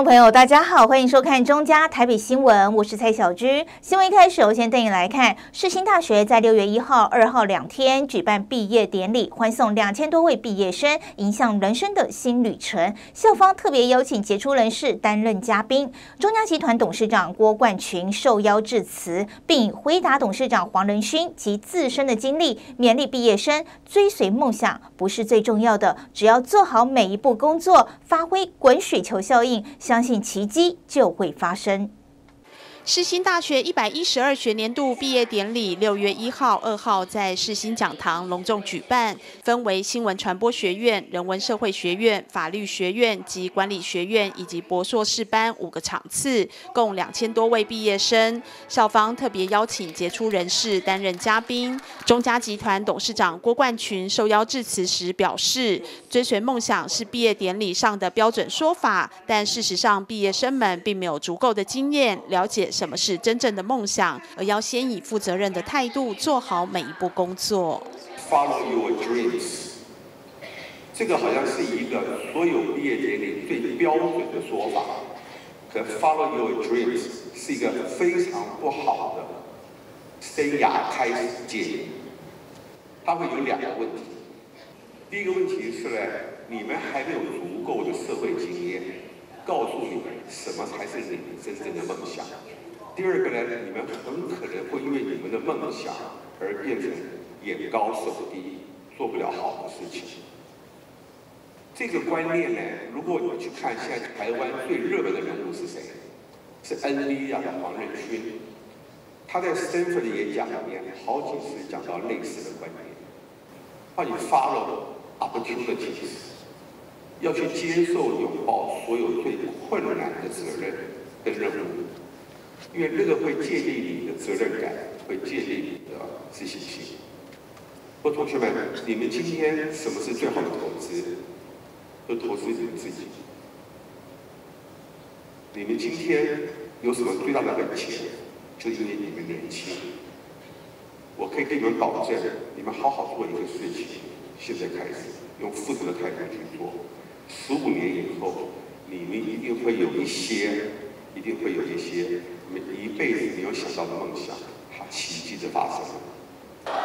众朋友，大家好，欢迎收看中嘉台北新闻，我是蔡小芝。新闻一开始，我先带你来看世新大学在6月1号、2号2天举办毕业典礼，欢送2000多位毕业生，迎向人生的新旅程。校方特别邀请杰出人士担任嘉宾，中嘉集团董事长郭冠群受邀致辞，并以辉达董事长黄仁勋及自身的经历勉励毕业生，追随梦想不是最重要的，只要做好每一步工作，发挥滚雪球效应。相信奇迹就会发生。世新大学112学年度毕业典礼6月1号、2号在世新讲堂隆重举办，分为新闻传播学院、人文社会学院、法律学院及管理学院以及博硕士班5个场次，共2000多位毕业生。校方特别邀请杰出人士担任嘉宾。中嘉集团董事长郭冠群受邀致辞时表示，追随梦想是毕业典礼上的标准说法，但事实上毕业生们并没有足够的经验了解什么是真正的梦想，而要先以负责任的态度做好每一步工作。 Follow your dreams， 这个好像是一个所有毕业典礼最标准的说法，可 Follow your dreams 是一个非常不好的生涯开始建议。它会有2个问题。第一个问题是呢，你们还没有足够的社会经验，告诉你们什么才是你们真正的梦想。第二个呢，你们很可能会因为你们的梦想而变成眼高手低，做不了好的事情。这个观念呢，如果你去看现在台湾最热门的人物是谁？是 NVIDIA 的黄仁勋。他在 Stanford 的演讲里面好几次讲到类似的观念，要你 follow opportunities， 要去接受拥抱所有最困难的责任跟任务。因为那个会建立你的责任感，会建立你的自信心。同学们，你们今天什么是最好的投资？就投资你们自己。你们今天有什么最大的本钱？就因为你们年轻。我可以给你们保证，你们好好做一个事情，现在开始用负责的态度去做。15年以后，你们一定会有一些你们一辈子没有想到的梦想，它奇迹的发生了。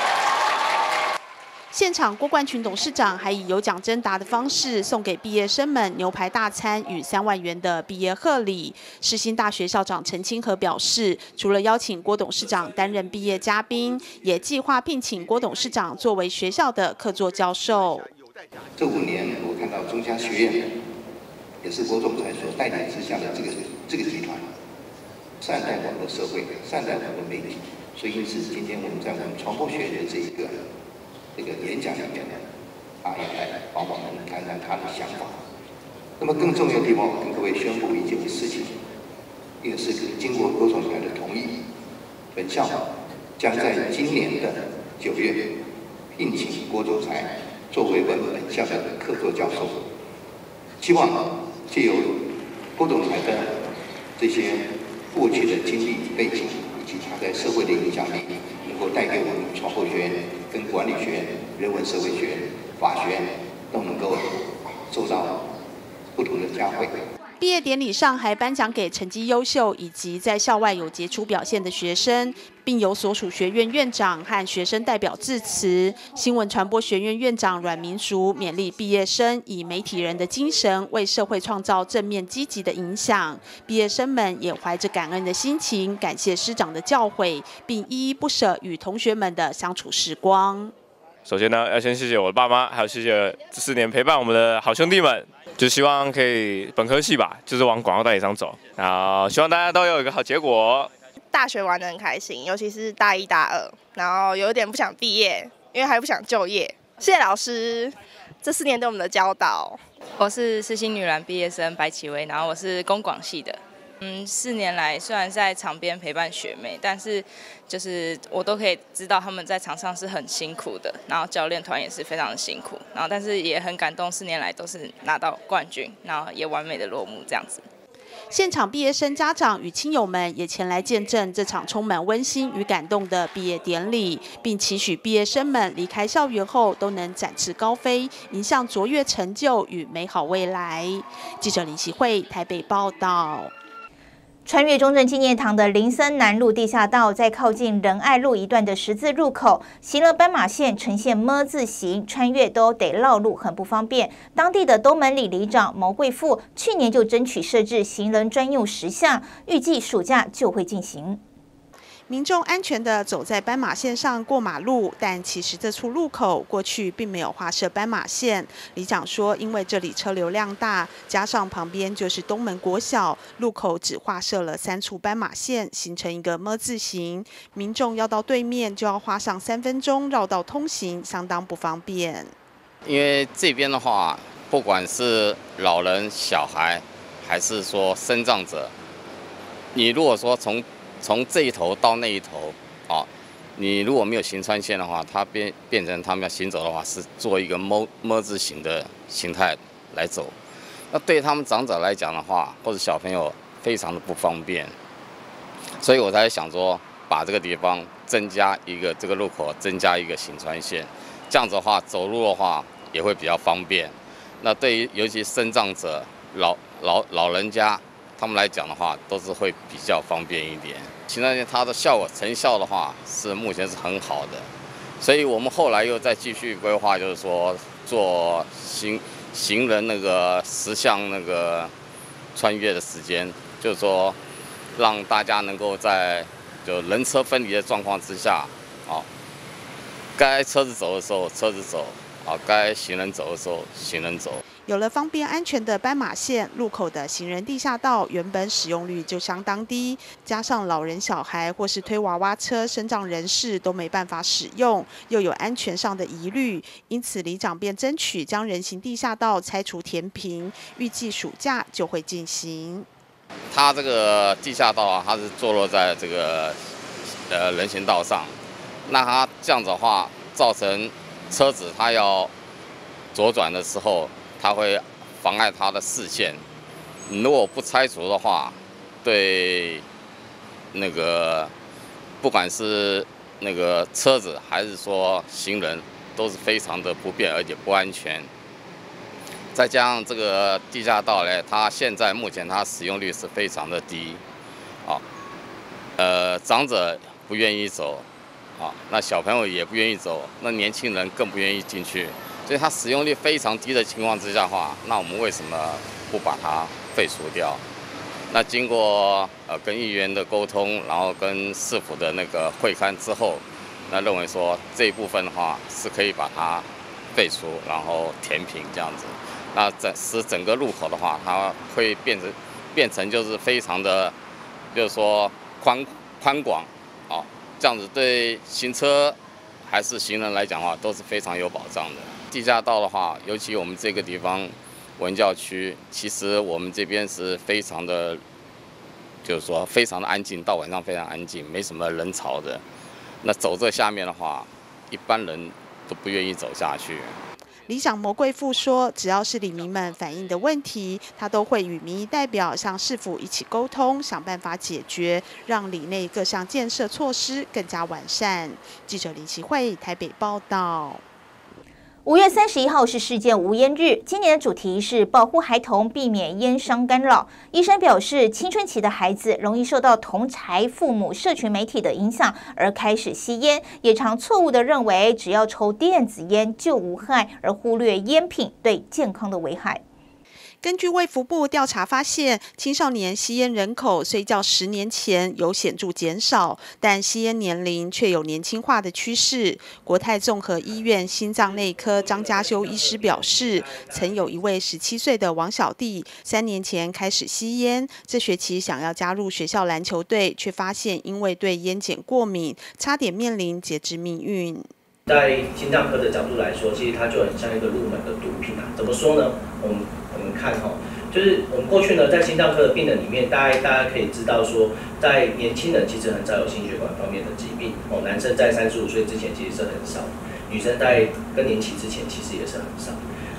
现场，郭冠群董事长还以有奖征答的方式送给毕业生们牛排大餐与3万元的毕业贺礼。世新大学校长陈清和表示，除了邀请郭董事长担任毕业嘉宾，也计划聘请郭董事长作为学校的客座教授。 这5年，我看到中嘉学院也是郭总裁所带领之下的这个集团。善待我们的社会，善待我们的媒体，所以因此今天我们在我们传播学院的这个演讲里面呢，他也来帮我们谈谈他的想法。那么更重要的地方，我跟各位宣布一件事情，一个是经过郭总裁的同意，本校将在今年的9月聘请郭总裁作为本校的客座教授，希望借由郭总裁的这些过去的经历背景以及他在社会的影响力，能够带给我们传播学院、跟管理学院、人文社会学院、法学院都能够受到不同的嘉惠。 毕业典礼上还颁奖给成绩优秀以及在校外有杰出表现的学生，并由所属学院院长和学生代表致辞。新闻传播学院院长阮明淑勉励毕业生以媒体人的精神为社会创造正面积极的影响。毕业生们也怀着感恩的心情，感谢师长的教诲，并依依不舍与同学们的相处时光。 首先呢，要先谢谢我的爸妈，还有谢谢这4年陪伴我们的好兄弟们。就希望可以本科系吧，就是往广告代理商走。然后希望大家都有一个好结果。 大学玩得很开心，尤其是大1、大2，然后有点不想毕业，因为还不想就业。谢谢老师这4年对我们的教导。 我是世新女篮毕业生白启薇，然后我是公广系的。4年来虽然在场边陪伴学妹，但是就是我都可以知道他们在场上是很辛苦的，然后教练团也是非常的辛苦，然后但是也很感动，4年来都是拿到冠军，然后也完美的落幕这样子。 现场毕业生家长与亲友们也前来见证这场充满温馨与感动的毕业典礼，并期许毕业生们离开校园后都能展翅高飞，迎向卓越成就与美好未来。记者林希慧台北报道。 穿越中正纪念堂的林森南路地下道，在靠近仁爱路一段的十字路口，行人斑马线呈现么字形，穿越都得绕路，很不方便。当地的东门里里长毛贵富去年就争取设置行人专用石像，预计暑假就会进行。 民众安全地走在斑马线上过马路，但其实这处路口过去并没有画设斑马线。里长说，因为这里车流量大，加上旁边就是东门国小，路口只画设了3处斑马线，形成一个么字形。民众要到对面就要花上3分钟绕道通行，相当不方便。 因为这边的话，不管是老人、小孩，还是说身障者，你如果说从这一头到那一头，你如果没有行穿线的话，它变成他们要行走的话，是做一个么字形的形态来走。那对他们长者来讲的话，或者小朋友非常的不方便，所以我才想说，把这个地方增加一个这个路口增加一个行穿线，这样子的话走路的话也会比较方便。那对于尤其身障者、老人家，他们来讲的话，都是会比较方便一点。行穿线它的成效的话，是目前是很好的，所以我们后来又再继续规划，就是说做行人那个石像那个穿越的时间，就是说让大家能够在就人车分离的状况之下，该车子走的时候车子走，该行人走的时候行人走。 有了方便安全的斑马线，路口的行人地下道原本使用率就相当低，加上老人、小孩或是推娃娃车、身障人士都没办法使用，又有安全上的疑虑，因此里长便争取将人行地下道拆除填平，预计暑假就会进行。 它这个地下道它是坐落在这个人行道上，那它这样子的话，造成车子它要左转的时候，它会妨碍它的视线。如果不拆除的话，对那个不管是那个车子还是说行人，都是非常的不便而且不安全。再加上这个地下道呢，它现在目前它使用率是非常的低，长者不愿意走，那小朋友也不愿意走，那年轻人更不愿意进去。所以它使用率非常低的情况之下的话，那我们为什么不把它废除掉？那经过跟议员的沟通，然后跟市府的那个会勘之后，那认为说这一部分的话是可以把它废除，然后填平这样子。那使整个路口的话，它会变成就是非常的，就是说宽广，这样子对行车还是行人来讲的话，都是非常有保障的。地下道的话，尤其我们这个地方文教区，其实我们这边是非常的，就是说非常的安静，到晚上非常安静，没什么人潮的。那走这下面的话，一般人都不愿意走下去。 里长牟贵富说，只要是里民们反映的问题，他都会与民意代表向市府一起沟通，想办法解决，让里内各项建设措施更加完善。记者林奇慧台北报道。 5月31号是世界无烟日，今年的主题是保护孩童，避免烟伤干扰。医生表示，青春期的孩子容易受到同侪父母、社群媒体的影响而开始吸烟，也常错误地认为只要抽电子烟就无害，而忽略烟品对健康的危害。 根据卫福部调查发现，青少年吸烟人口虽较10年前有显著减少，但吸烟年龄却有年轻化的趋势。国泰综合医院心脏内科张家修医师表示，曾有一位17岁的王小弟，3年前开始吸烟，这学期想要加入学校篮球队，却发现因为对烟碱过敏，差点面临截肢命运。 在心脏科的角度来说，其实它就很像一个入门的毒品啊。怎么说呢？我们看就是我们过去呢，在心脏科的病人里面，大家可以知道说，在年轻人其实很少有心血管方面的疾病男生在35岁之前其实是很少，女生在更年期之前其实也是很少。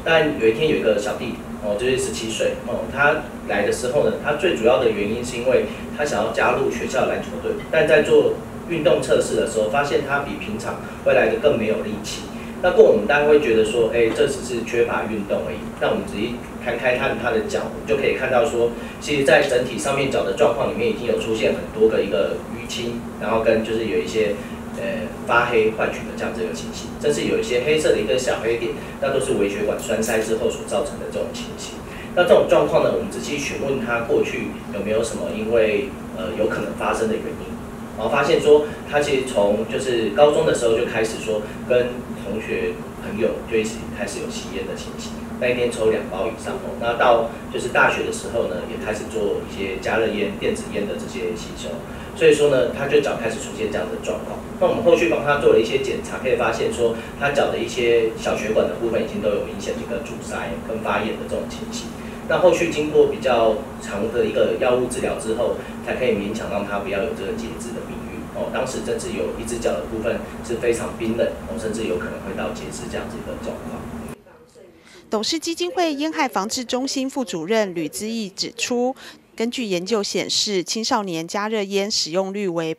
但有一天有一个小弟就是17岁他来的时候呢，他最主要的原因是因为他想要加入学校篮球队，但在做运动测试的时候，发现他比平常会来的更没有力气。那过我们大家会觉得说，这只是缺乏运动而已。那我们仔细看他的脚，我们就可以看到说，其实在整体上面脚的状况里面已经有出现很多个一个淤青，然后跟就是有一些发黑换取的这样子一个情形，甚至有一些黑色的一个小黑点，那都是微血管栓塞之后所造成的这种情形。那这种状况呢，我们仔细询问他过去有没有什么因为有可能发生的原因。然后发现说，他其实从就是高中的时候就开始说，跟同学朋友就一起开始有吸烟的情形，那一天抽2包以上那到就是大学的时候呢，也开始做一些加热烟、电子烟的这些吸收，所以说呢，他就脚开始出现这样的状况。那我们后续帮他做了一些检查，可以发现说，他脚的一些小血管的部分已经都有明显的一个阻塞跟发炎的这种情形。那后续经过比较长的一个药物治疗之后，才可以勉强让他不要有这个截肢的命运当时甚至有一只脚的部分是非常冰冷甚至有可能会到截肢这样子一个状况。 董事基金会烟害防治中心副主任吕资义指出，根据研究显示，青少年加热烟使用率为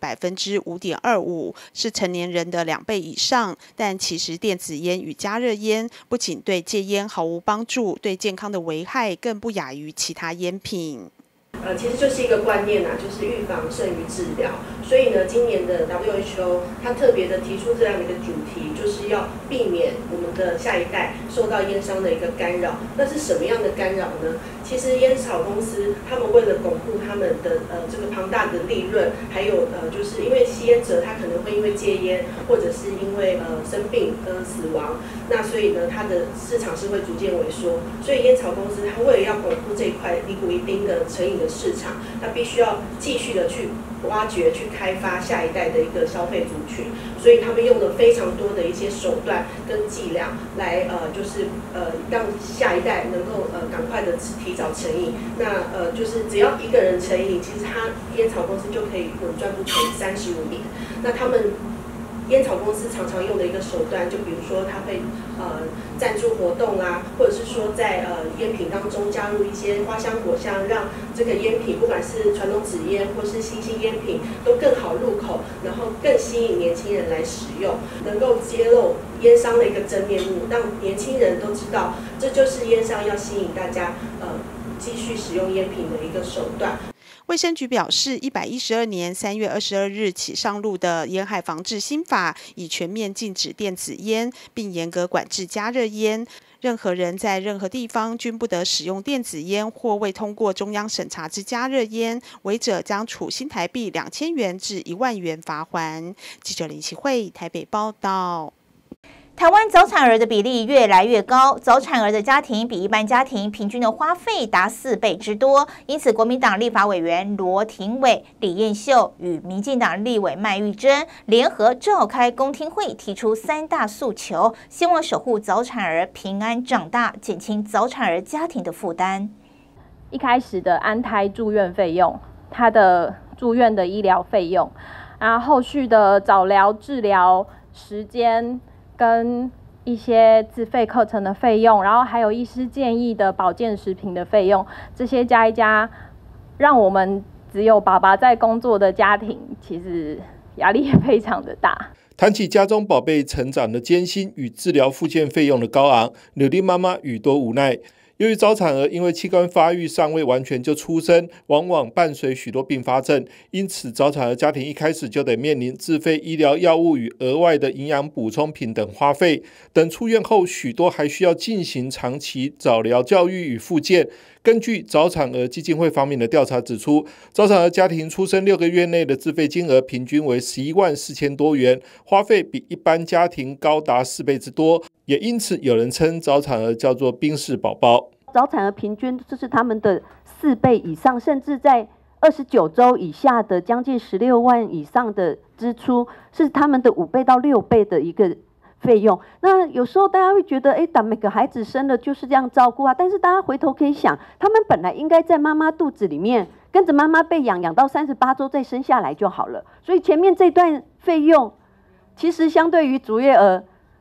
5.25%，是成年人的2倍以上。但其实电子烟与加热烟不仅对戒烟毫无帮助，对健康的危害更不亚于其他烟品。 其实就是一个观念就是预防胜于治疗。所以呢，今年的 WHO 它特别的提出这样的一个主题，就是要避免我们的下一代受到烟商的一个干扰。那是什么样的干扰呢？其实烟草公司他们为了巩固他们的这个庞大的利润，还有就是因为吸烟者他可能会因为戒烟，或者是因为生病死亡，那所以呢，它的市场是会逐渐萎缩。所以烟草公司它为了要巩固这一块尼古丁的成瘾的市场，它必须要继续的去挖掘、去开发下一代的一个消费族群，所以他们用了非常多的一些手段跟伎俩来就是让下一代能够赶快的提早成瘾。那就是只要一个人成瘾，其实他烟草公司就可以稳赚不赔35年。那他们烟草公司常常用的一个手段，就比如说他会赞助活动或者是说在烟品当中加入一些花香果香，让这个烟品不管是传统纸烟或是新兴烟品都更好入口，然后更吸引年轻人来使用，能够揭露烟商的一个真面目，让年轻人都知道这就是烟商要吸引大家继续使用烟品的一个手段。 卫生局表示，112年3月22日起上路的烟害防治新法，已全面禁止电子烟，并严格管制加热烟。任何人在任何地方均不得使用电子烟或未通过中央审查之加热烟，违者将处新台币2000元至1万元罚锾。记者林启慧台北报道。 台湾早产儿的比例越来越高，早产儿的家庭比一般家庭平均的花费达4倍之多。因此，国民党立法委员罗廷伟、李彦秀与民进党立委麦玉珍联合召开公听会，提出3大诉求，希望守护早产儿平安长大，减轻早产儿家庭的负担。 一开始的安胎住院费用，他的住院的医疗费用，然后后续的早疗治疗时间。跟一些自费课程的费用，然后还有医师建议的保健食品的费用，这些加一加，让我们只有爸爸在工作的家庭，其实压力也非常的大。 谈起家中宝贝成长的艰辛与治疗复健费用的高昂，柳丁妈妈语多无奈。由于早产儿因为器官发育尚未完全就出生，往往伴随许多并发症，因此早产儿家庭一开始就得面临自费医疗药物与额外的营养补充品等花费。等出院后，许多还需要进行长期早疗教育与复健。根据早产儿基金会方面的调查指出，早产儿家庭出生6个月内的自费金额平均为11万4千多元，花费比一般家庭高达4倍之多，也因此有人称早产儿叫做宾士宝宝。 早产儿平均就是他们的4倍以上，甚至在29周以下的将近16万以上的支出，是他们的5倍到6倍的一个费用。那有时候大家会觉得，每个孩子生了就是这样照顾但是大家回头可以想，他们本来应该在妈妈肚子里面跟着妈妈被养到38周再生下来就好了。所以前面这段费用，其实相对于足月儿，他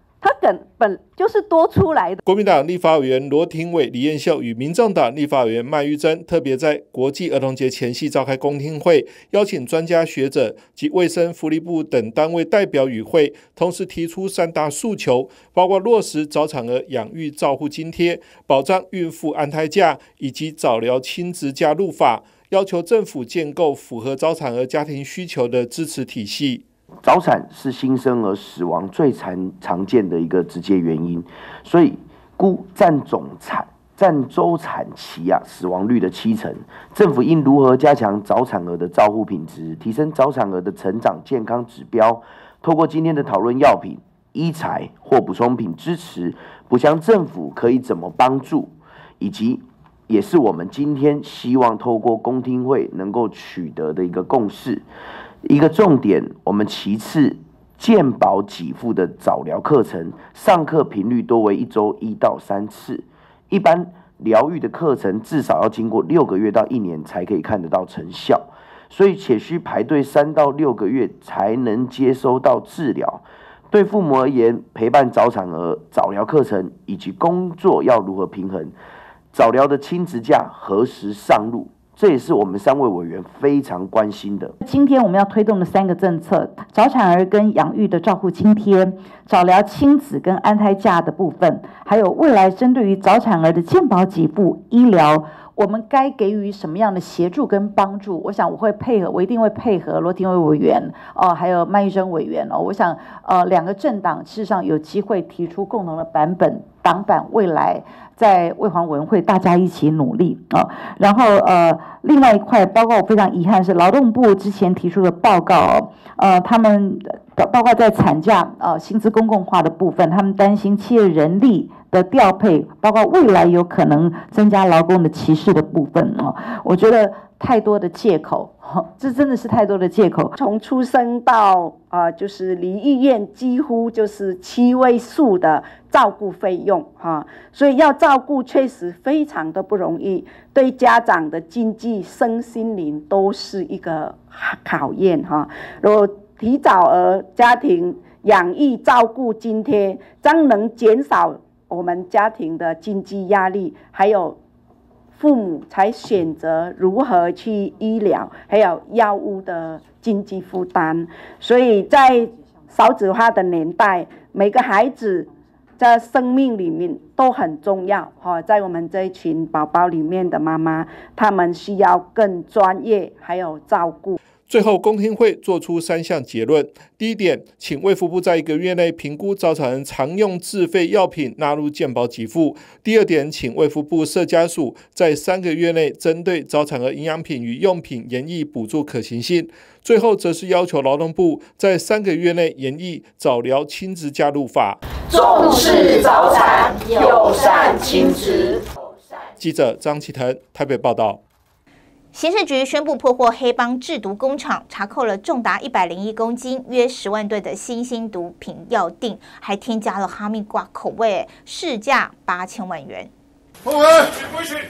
本就是多出来的。 国民党立法委员罗廷伟、李彦秀与民众党立法委员麦玉珍特别在国际儿童节前夕召开公听会，邀请专家学者及卫生福利部等单位代表与会，同时提出3大诉求，包括落实早产儿养育照护津贴、保障孕妇安胎假以及早疗亲职假入法，要求政府建构符合早产儿家庭需求的支持体系。 早产是新生儿死亡最常见的一个直接原因，所以估占周产期死亡率的70%。政府应如何加强早产儿的照护品质，提升早产儿的成长健康指标？透过今天的讨论，药品、医材或补充品支持，补强政府可以怎么帮助，以及也是我们今天希望透过公听会能够取得的一个共识。一个重点，我们其次健保给付的早疗课程，上课频率多为1周1到3次。一般疗愈的课程至少要经过6个月到1年才可以看得到成效，所以且需排队3到6个月才能接收到治疗。对父母而言，陪伴早产儿早疗课程以及工作要如何平衡？早疗的亲职假何时上路？这也是我们3位委员非常关心的。 今天我们要推动的3个政策：早产儿跟养育的照护津贴、早疗亲子跟安胎假的部分，还有未来针对于早产儿的健保给付、医疗，我们该给予什么样的协助跟帮助？我想我一定会配合罗廷伟委员还有麦玉珍委员我想2个政党事实上有机会提出共同的版本，党版未来在卫环委员会大家一起努力然后另外一块，包括我非常遗憾是劳动部之前提出的报告他们包括在产假薪资公共化的部分，他们担心企业人力的调配，包括未来有可能增加劳工的歧视的部分我觉得太多的借口这真的是太多的借口。 从出生到就是离医院几乎就是7位数的照顾费用所以要照顾确实非常的不容易，对家长的经济、身心灵都是一个考验如果提早儿家庭养育照顾津贴将能减少我们家庭的经济压力，还有父母才选择如何去医疗还有药物的经济负担。所以在少子化的年代，每个孩子在生命里面都很重要在我们这一群宝宝里面的妈妈，他们需要更专业还有照顾。 最后，公听会做出3项结论。第一点，请卫福部在1个月内评估早产人常用自费药品纳入健保给付。第二点，请卫福部社家署在3个月内针对早产儿营养品与用品研议补助可行性。最后，则是要求劳动部在3个月内研议早疗亲职假入法， 重视早产，友善亲职。 记者张启腾台北报道。 刑事局宣布破获黑帮制毒工厂，查扣了重达101公斤、约10万吨的新兴毒品药锭，还添加了哈密瓜口味，市价8000万元。 后文，回去。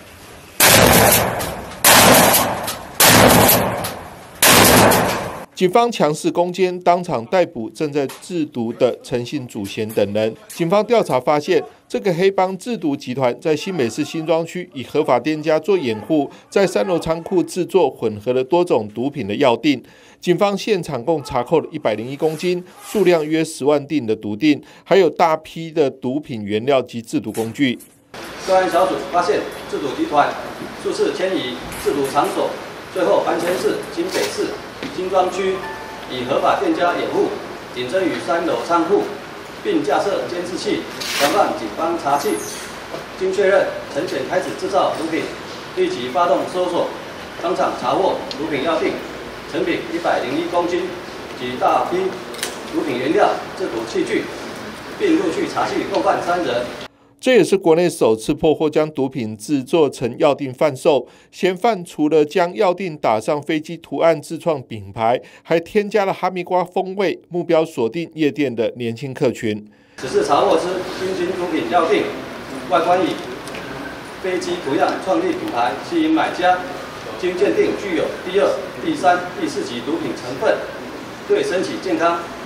警方强势攻坚，当场逮捕正在制毒的陈姓祖贤等人。警方调查发现，这个黑帮制毒集团在新北市新庄区以合法店家做掩护，在3楼仓库制作混合了多种毒品的药锭。警方现场共查扣了101公斤，数量约10万锭的毒锭，还有大批的毒品原料及制毒工具。 专案小组发现，制毒集团数次迁移制毒场所，最后搬迁至新北市新庄区，以合法店家掩护，隐身于3楼仓库，并架设监视器，防范警方查缉。经确认陈显开始制造毒品，立即发动搜索，当场查获毒品药锭、成品101公斤及大批毒品原料、制毒器具，并陆续查缉共犯3人。 这也是国内首次破获将毒品制作成药锭贩售。嫌犯除了将药锭打上飞机图案自创品牌，还添加了哈密瓜风味，目标锁定夜店的年轻客群。 此次查获之新兴毒品药锭，外观以飞机图样创立品牌，吸引买家。经鉴定具有第2、第3、第4级毒品成分，对身体健康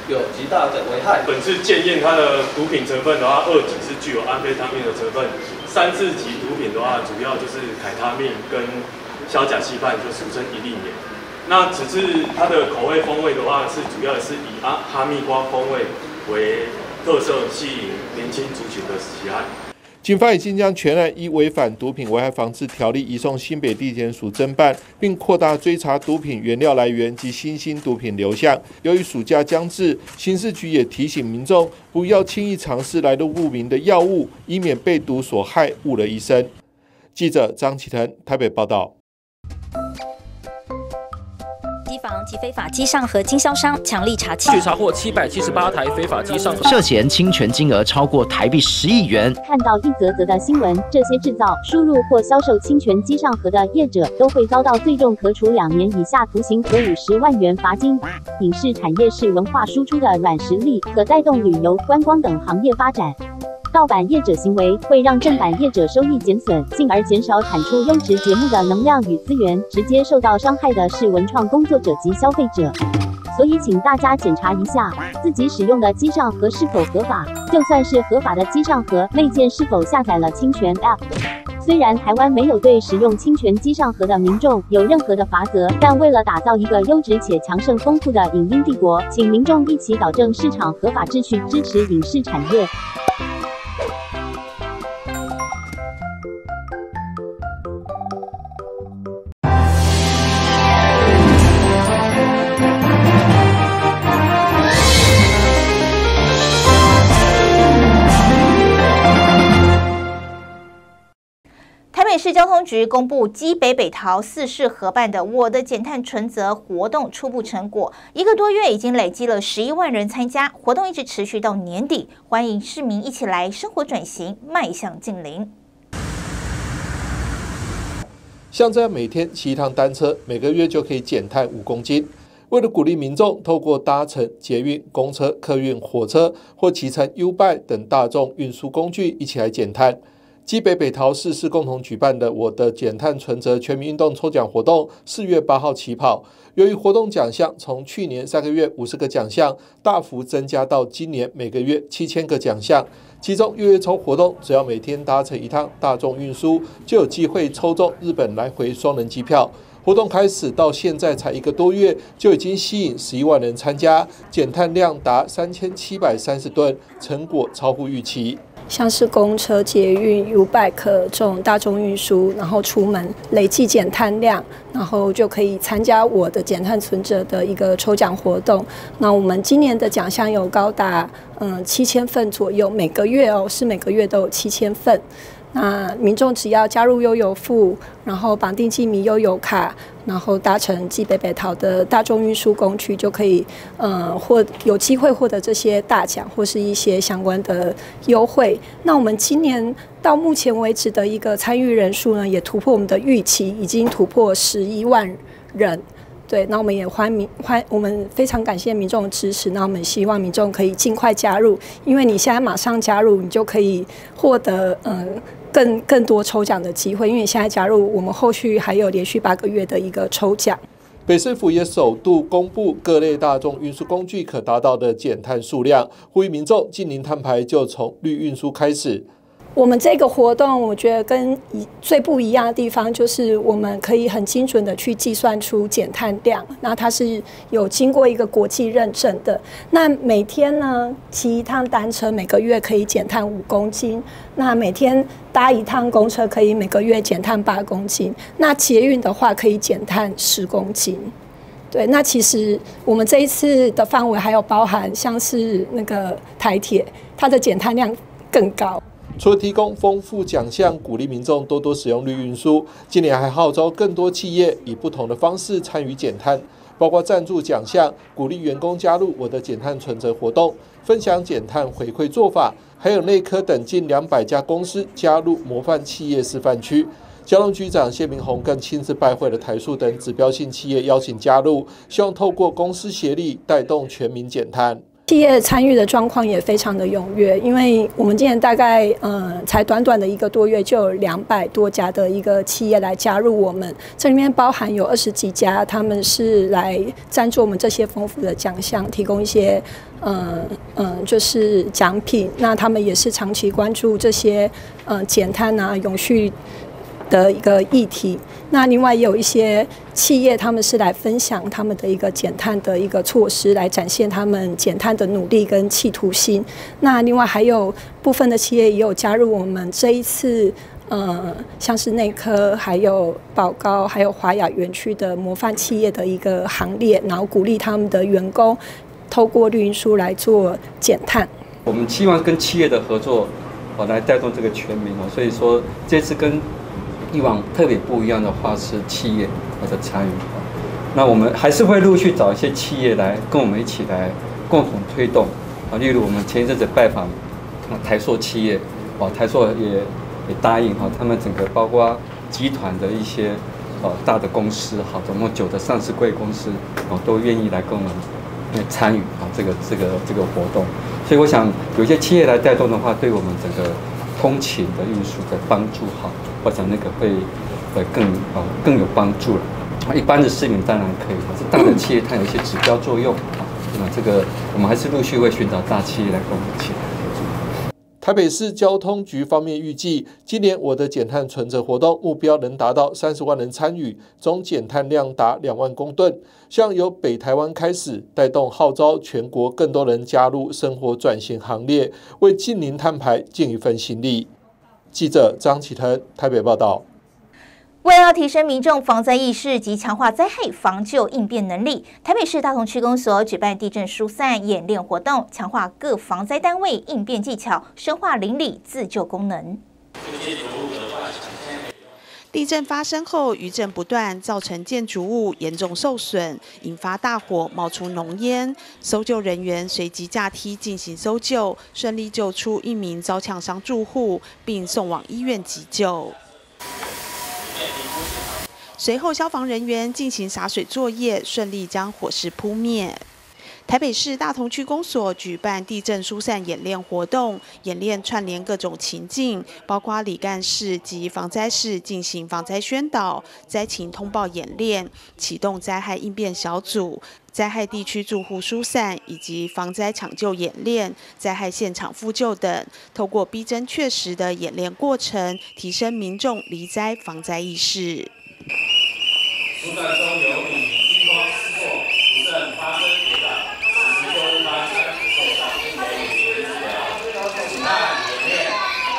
有极大的危害。 本次检验它的毒品成分的话，2级是具有安非他命的成分，3、4级毒品的话，主要就是凯他命跟硝甲西泮，就俗称一粒棉。那此次它的口味风味的话，是主要是以哈密瓜风味为特色，吸引年轻族群的喜爱。 警方已经将全案依违反毒品危害防治条例移送新北地检署侦办，并扩大追查毒品原料来源及新兴毒品流向。由于暑假将至，刑事局也提醒民众不要轻易尝试来路不明的药物，以免被毒所害，误了一生。记者张启腾台北报道。 机房及非法机上盒经销商强力查缉， 据查获778台非法机上盒， 涉嫌侵权金额超过台币10亿元。 看到一则则的新闻，这些制造、输入或销售侵权机上盒的业者都会遭到最重可处2年以下徒刑和50万元罚金。影视产业是文化输出的软实力，可带动旅游、观光等行业发展。盗版业者行为会让正版业者收益减损，进而减少产出优质节目的能量与资源，直接受到伤害的是文创工作者及消费者。所以请大家检查一下自己使用的机上盒是否合法，就算是合法的机上盒，内建是否下载了侵权 App。虽然台湾没有对使用侵权机上盒的民众有任何的罚则，但为了打造一个优质且强盛丰富的影音帝国，请民众一起导正市场合法秩序，支持影视产业。 台北市交通局公布基北北桃4市合办的我的减碳存折活动初步成果，1个多月已经累积了11万人参加，活动一直持续到年底，欢迎市民一起来生活转型，迈向净零。 像这样每天骑一趟单车，每个月就可以减碳5公斤。为了鼓励民众透过搭乘捷运、公车、客运、火车或骑乘 U-Bike 等大众运输工具一起来减碳，基北北桃4市共同举办的我的减碳存折全民运动抽奖活动4月8号起跑。由于活动奖项从去年3个月50个奖项大幅增加到今年每个月7000个奖项，其中月抽活动只要每天搭乘一趟大众运输，就有机会抽中日本来回双人机票。活动开始到现在才1个多月，就已经吸引11万人参加，减碳量达3730吨，成果超乎预期。 像是公车、捷运、U-Bike 这种大众运输，然后出门累计减碳量，然后就可以参加我的减碳存折的一个抽奖活动。那我们今年的奖项有高达7000份左右，每个月是每个月都有7000份。那民众只要加入悠游付，然后绑定记名悠游卡，然后搭乘基北北桃的大众运输工具，就可以有机会获得这些大奖或是一些相关的优惠。那我们今年到目前为止的一个参与人数呢，也突破我们的预期，已经突破11万人。对，那我们也我们非常感谢民众的支持。那我们希望民众可以尽快加入，因为你现在马上加入，你就可以获得更多抽奖的机会。因为你现在加入，我们后续还有连续8个月的一个抽奖。 北市府也首度公布各类大众运输工具可达到的减碳数量，呼吁民众净零碳排就从绿运输开始。 我们这个活动，我觉得跟最不一样的地方就是我们可以很精准的去计算出减碳量，那它是有经过一个国际认证的。那每天呢骑一趟单车，每个月可以减碳5公斤；那每天搭一趟公车，可以每个月减碳8公斤；那捷运的话，可以减碳10公斤。对，那其实我们这一次的范围还有包含像是那个台铁，它的减碳量更高。 除了提供丰富奖项，鼓励民众多多使用绿运输，今年还号召更多企业以不同的方式参与减碳，包括赞助奖项，鼓励员工加入我的减碳存折活动，分享减碳回馈做法，还有内科等近200家公司加入模范企业示范区。交通局长谢明宏更亲自拜会了台塑等指标性企业，邀请加入，希望透过公司协力带动全民减碳。 企业参与的状况也非常的踊跃，因为我们今年大概才短短的1个多月，就有200多家的一个企业来加入我们，这里面包含有20几家，他们是来赞助我们这些丰富的奖项，提供一些就是奖品。那他们也是长期关注这些减碳啊、永续的一个议题。那另外也有一些企业，他们是来分享他们的一个减碳的一个措施，来展现他们减碳的努力跟企图心。那另外还有部分的企业也有加入我们这一次，像是内科、还有宝高、还有华雅园区的模范企业的一个行列，然后鼓励他们的员工透过绿运输来做减碳。 我们希望跟企业的合作，来带动这个全民所以说这次跟以往特别不一样的话是企业的参与那我们还是会陆续找一些企业来跟我们一起来共同推动例如我们前一阵子拜访台塑企业台塑也答应他们整个包括集团的一些大的公司总共9的上市柜公司都愿意来跟我们参与这个活动，所以我想有一些企业来带动的话，对我们整个通勤的运输的帮助我想那个会更有帮助了。一般的市民当然可以，可是大的企业它有一些指标作用那这个我们还是陆续会寻找大企业来跟我们一起来合作。 台北市交通局方面预计，今年我的减碳存折活动目标能达到30万人参与，总减碳量达2万公吨。希望由北台湾开始，带动号召全国更多人加入生活转型行列，为净零碳排尽一份心力。记者张启腾台北报道。 为了要提升民众防灾意识及强化灾害防救应变能力，台北市大同区公所举办地震疏散演练活动，强化各防灾单位应变技巧，深化邻里自救功能。 地震发生后，余震不断，造成建筑物严重受损，引发大火，冒出浓烟。搜救人员随即架梯进行搜救，顺利救出1名遭呛伤住户，并送往医院急救。随后，消防人员进行洒水作业，顺利将火势扑灭。台北市大同区公所举办地震疏散演练活动，演练串联各种情境，包括里干事及防灾室进行防灾宣导、灾情通报演练、启动灾害应变小组、灾害地区住户疏散以及防灾抢救演练、灾害现场复救等，透过逼真确实的演练过程，提升民众离灾防灾意识。 疏散中有你饥荒失措不慎发生跌倒，急救一般三级受伤，并给予治疗。子弹演练。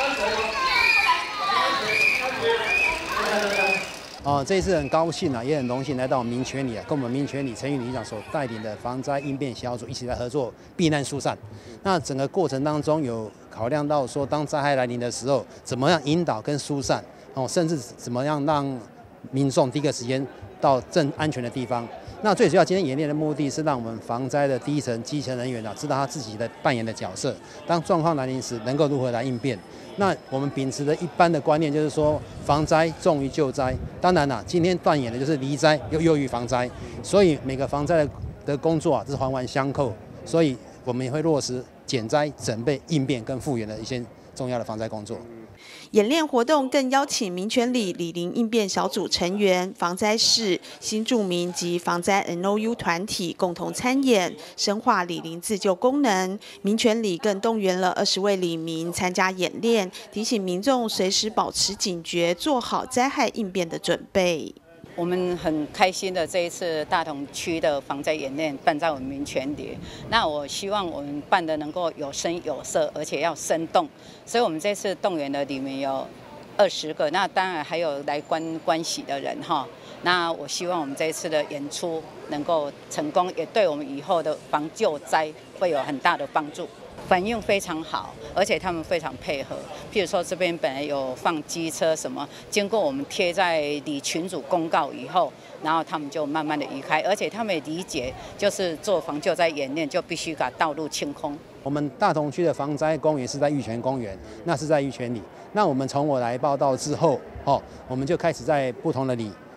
这一次很高兴也很荣幸来到民权里跟我们民权里陈玉里长所带领的防灾应变小组一起来合作避难疏散。那整个过程当中有考量到说，当灾害来临的时候，怎么样引导跟疏散，甚至怎么样让民众第一个时间到正安全的地方。那最主要今天演练的目的是让我们防灾的第一层基层人员知道他自己的扮演的角色，当状况来临时能够如何来应变。那我们秉持的一般的观念就是说，防灾重于救灾。当然今天扮演的就是离灾又优于防灾，所以每个防灾的工作这是环环相扣，所以我们也会落实减灾、准备、应变跟复原的一些重要的防灾工作。 演练活动更邀请民权里里邻应变小组成员、防灾士、新住民及防灾 NOU 团体共同参演，深化里邻自救功能。民权里更动员了20位里民参加演练，提醒民众随时保持警觉，做好灾害应变的准备。 我们很开心的这一次大同区的防灾演练办在我们民权里，那我希望我们办的能够有声有色，而且要生动，所以我们这次动员的里面有20个，那当然还有来观喜的人哈。那我希望我们这一次的演出能够成功，也对我们以后的防救灾会有很大的帮助。反应非常好，而且他们非常配合。譬如说这边本来有放机车什么，经过我们贴在里群组公告以后，然后他们就慢慢的移开，而且他们也理解，就是做防救灾演练就必须把道路清空。 我们大同区的防灾公园是在玉泉公园，那是在玉泉里。那我们从我来报道之后，我们就开始在不同的里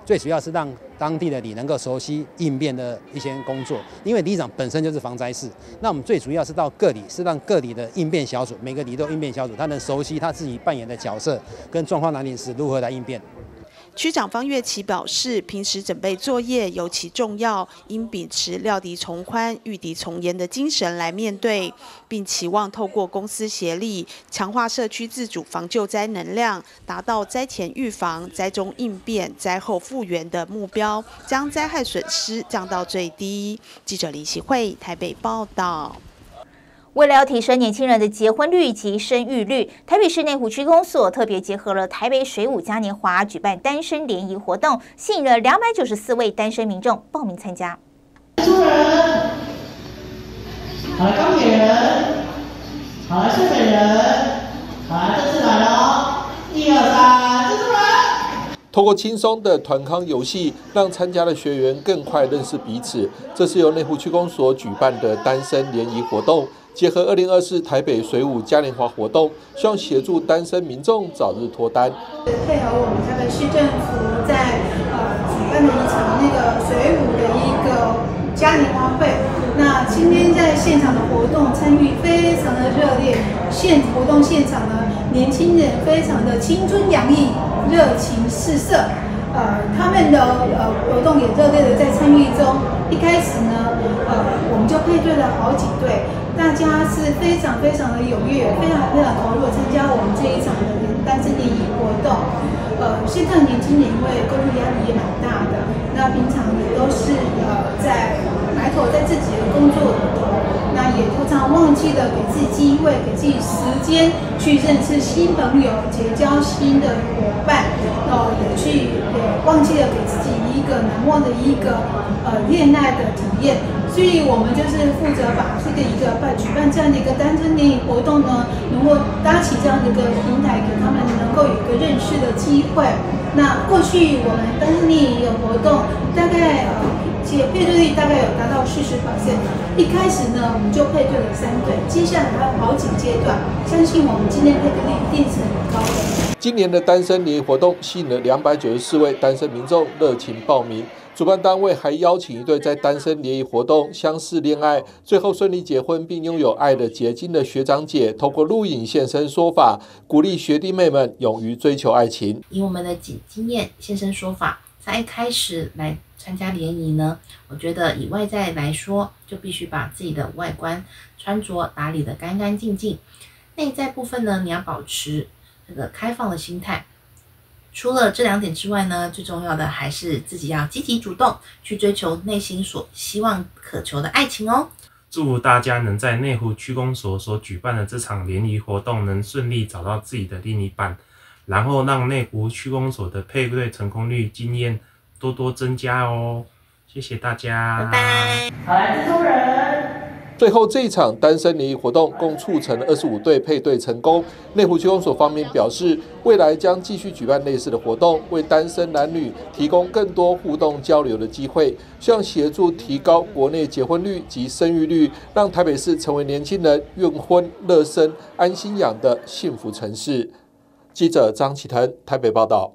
最主要是让当地的里能够熟悉应变的一些工作，因为里长本身就是防灾士。那我们最主要是到各里，是让各里的应变小组，每个里都有应变小组，他能熟悉他自己扮演的角色跟状况来临时如何来应变。 区长方月琪表示，平时准备作业尤其重要，应秉持料敌从宽、御敌从严的精神来面对，并期望透过公私协力，强化社区自主防救灾能量，达到灾前预防、灾中应变、灾后复原的目标，将灾害损失降到最低。记者林习慧台北报道。 为了要提升年轻人的结婚率及生育率，台北市内湖区公所特别结合了台北水舞嘉年华，举办单身联谊活动，吸引了294位单身民众报名参加。 猪人，好来高铁人，好来睡美人，好来这次来了，1、2、3，蜘蛛人。 透过轻松的团康游戏，让参加的学员更快认识彼此。这是由内湖区公所举办的单身联谊活动，结合2024台北水舞嘉年华活动，希望协助单身民众早日脱单。 配合我们台北市政府在举办的一场那个水舞的一个嘉年华会，那今天在现场的活动参与非常的热烈，活动现场呢，年轻人非常的青春洋溢，热情四射。他们的活动也热烈的在参与中。一开始呢，我们就配对了好几对，大家是非常的踊跃，非常投入参加我们这一场的单身联谊活动。现在年轻人因为工作压力也蛮大的，那平常也都是在埋头在自己的工作里头，那也常常忘记了给自己机会，给自己时间去认识新朋友，结交新的伙伴，也忘记了给自己一个难忘的一个恋爱的体验。所以我们就是负责把这个举办这样的一个单身联谊活动呢，能够搭起这样的一个平台，给他们能够有一个认识的机会。那过去我们单身联谊的活动大概配对率大概有达到40%。一开始呢，我们就配对了3对，接下来还有好几个阶段，相信我们今天配对率一定是很高的。 今年的单身联谊活动吸引了294位单身民众热情报名。主办单位还邀请一对在单身联谊活动相识恋爱，最后顺利结婚并拥有爱的结晶的学长姐，透过录影现身说法，鼓励学弟妹们勇于追求爱情。 以我们的经验现身说法，在一开始来参加联谊呢，我觉得以外在来说，就必须把自己的外观穿着打理得干干净净。内在部分呢，你要保持这个开放的心态。除了这2点之外呢，最重要的还是自己要积极主动去追求内心所希望渴求的爱情哦。 祝大家能在内湖区公所所举办的这场联谊活动能顺利找到自己的另一半，然后让内湖区公所的配对成功率经验多多增加哦。谢谢大家，拜拜。 好来，蜘蛛人。 最后这一场单身联谊活动共促成了25对配对成功。内湖区公所方面表示，未来将继续举办类似的活动，为单身男女提供更多互动交流的机会，希望协助提高国内结婚率及生育率，让台北市成为年轻人愿婚乐生安心养的幸福城市。记者张启腾台北报道。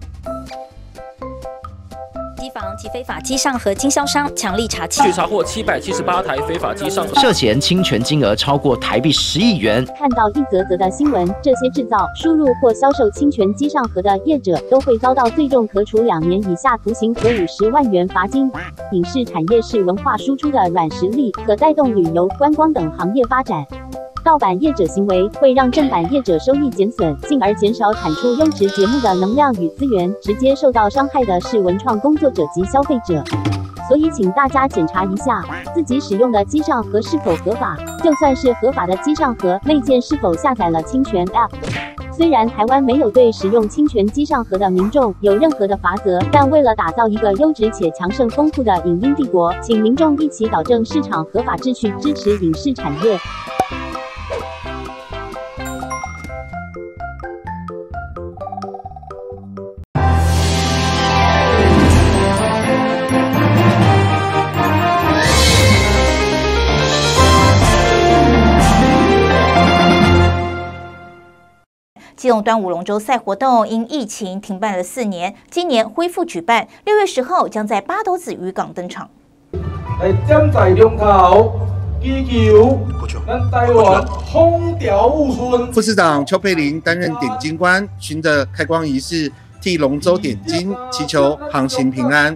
机房及非法机上盒经销商强力查缉， 据查获778台非法机上盒， 涉嫌侵权金额超过台币10亿元。 看到一则则的新闻，这些制造、输入或销售侵权机上盒的业者都会遭到最重可处2年以下徒刑和50万元罚金。影视产业是文化输出的软实力，可带动旅游、观光等行业发展。盗版业者行为会让正版业者收益减损，进而减少产出优质节目的能量与资源，直接受到伤害的是文创工作者及消费者。所以请大家检查一下自己使用的机上盒是否合法，就算是合法的机上盒，内建是否下载了侵权 App。虽然台湾没有对使用侵权机上盒的民众有任何的罚则，但为了打造一个优质且强盛丰富的影音帝国，请民众一起导正市场合法秩序，支持影视产业。 基隆端午龙舟赛活动因疫情停办了4年，今年恢复举办，6月10号将在八斗子渔港登场。 来站在龙头，祈求咱台湾风调雨顺。 副市长邱佩玲担任点睛官，循着开光仪式替龙舟点睛，祈求航行平安。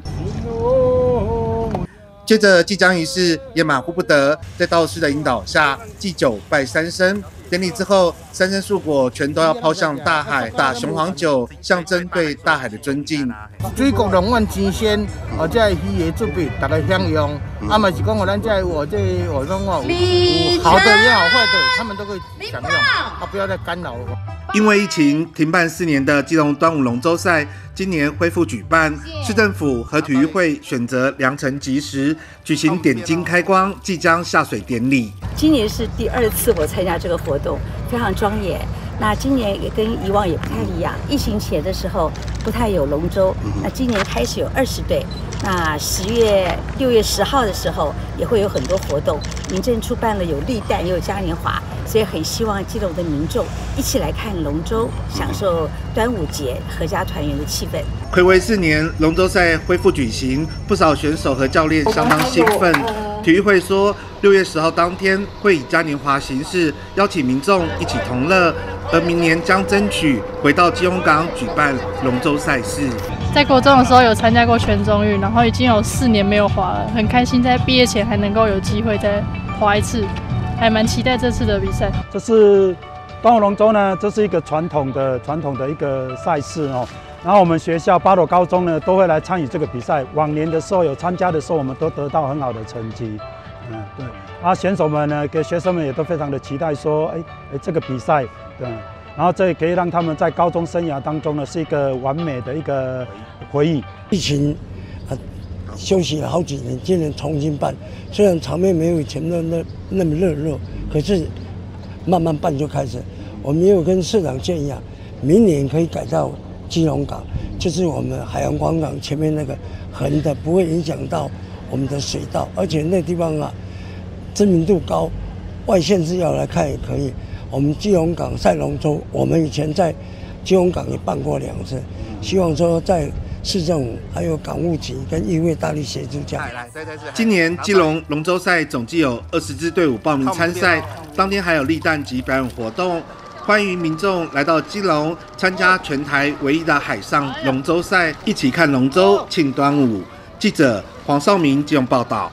接着祭江仪式也马虎不得，在道士的引导下祭酒拜三牲。典礼之后，三牲素果全都要抛向大海，打雄黄酒，象征对大海的尊敬。 水国龙阮真鲜，这鱼的准备大家享用，嘛是讲咱这我讲有好的也好坏的，他们都可以享用，不要再干扰我。 因为疫情停办4年的基隆端午龙舟赛，今年恢复举办。市政府和体育会选择良辰吉时，举行点睛开光、祭江下水典礼。 今年是第2次我参加这个活动，非常庄严。那今年也跟以往也不太一样，疫情前的时候不太有龙舟，那今年开始有20队。那6月10号的时候也会有很多活动，民政处办了有立蛋，也有嘉年华，所以很希望基隆的民众一起来看龙舟，享受端午节合家团圆的气氛。 睽违4年，龙舟赛恢复举行，不少选手和教练相当兴奋。体育会说，6月10号当天会以嘉年华形式邀请民众一起同乐，而明年将争取回到基隆港举办龙舟赛事。 在国中的时候有参加过全中运，然后已经有4年没有划了，很开心在毕业前还能够有机会再划一次，还蛮期待这次的比赛。 这是端午龙舟呢，这是一个传统的一个赛事哦。然后我们学校八斗高中呢都会来参与这个比赛，往年的时候有参加的时候，我们都得到很好的成绩。对。选手们呢，给学生们也都非常的期待说，这个比赛，对。然后这也可以让他们在高中生涯当中呢，是一个完美的一个回忆。 疫情休息了好几年，今年重新办，虽然场面没有以前那么热，可是慢慢办就开始。我们也有跟市长建议啊，明年可以改到基隆港，就是我们海洋广场前面那个横的，不会影响到我们的水道，而且那地方啊知名度高，外县市要来看也可以。我们基隆港赛龙舟，我们以前在基隆港也办过2次，希望说在市政府还有港务局跟议会大力协助下。 今年基隆龙舟赛总计有20支队伍报名参赛，当天还有立蛋及表演活动。欢迎民众来到基隆参加全台唯一的海上龙舟赛，一起看龙舟庆端午。记者黄少明基隆报道。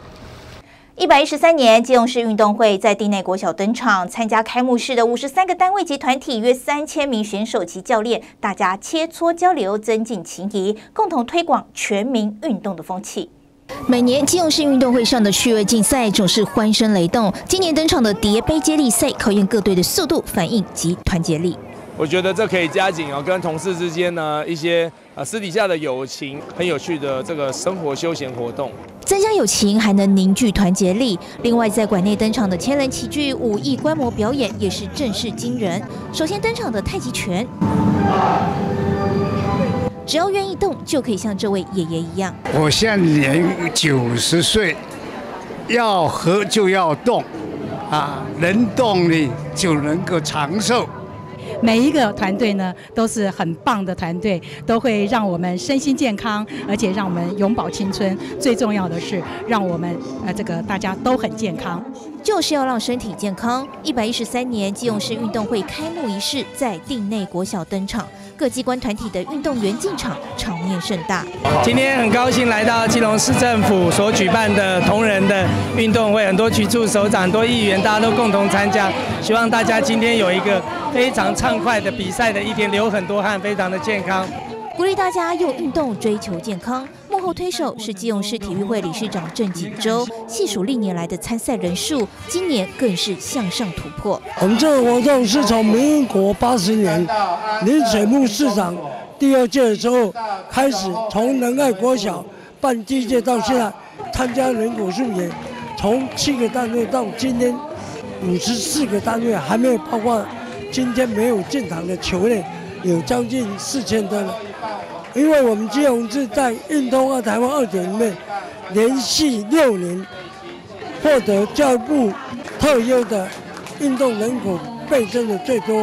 113年基隆市运动会在地内国小登场，参加开幕式的53个单位及团体，约3000名选手及教练，大家切磋交流，增进情谊，共同推广全民运动的风气。 每年基隆市运动会上的趣味竞赛总是欢声雷动，今年登场的叠杯接力赛，考验各队的速度、反应及团结力。 我觉得这可以加紧跟同事之间呢一些私底下的友情，很有趣的这个生活休闲活动， 增加友情还能凝聚团结力。另外，在馆内登场的千人齐聚武艺观摩表演也是阵势惊人。首先登场的太极拳，只要愿意动，就可以像这位爷爷一样。 我现在年90岁，要喝就要动，能动呢就能够长寿。 每一个团队呢都是很棒的团队，都会让我们身心健康，而且让我们永葆青春。最重要的是，让我们大家都很健康， 就是要让身体健康。113年基隆市运动会开幕仪式在地内国小登场，各机关团体的运动员进场，场面盛大。 今天很高兴来到基隆市政府所举办的同仁的运动会，很多局处首长、很多议员，大家都共同参加。希望大家今天有一个非常畅快的比赛的一天，流很多汗，非常的健康。 鼓励大家用运动追求健康。幕后推手是基隆市体育会理事长郑锦洲，细数历年来的参赛人数，今年更是向上突破。 我们这个活动是从民国80年林水木市长第2届的时候开始，从仁爱国小办第1届到现在，参加人口数也从7个单位到今天54个单位，还没有包括今天没有进场的球类，有将近4000多了。因为我们基隆市在运动2台湾2点里面，连续6年获得教育部特优的运动人口倍增的最多，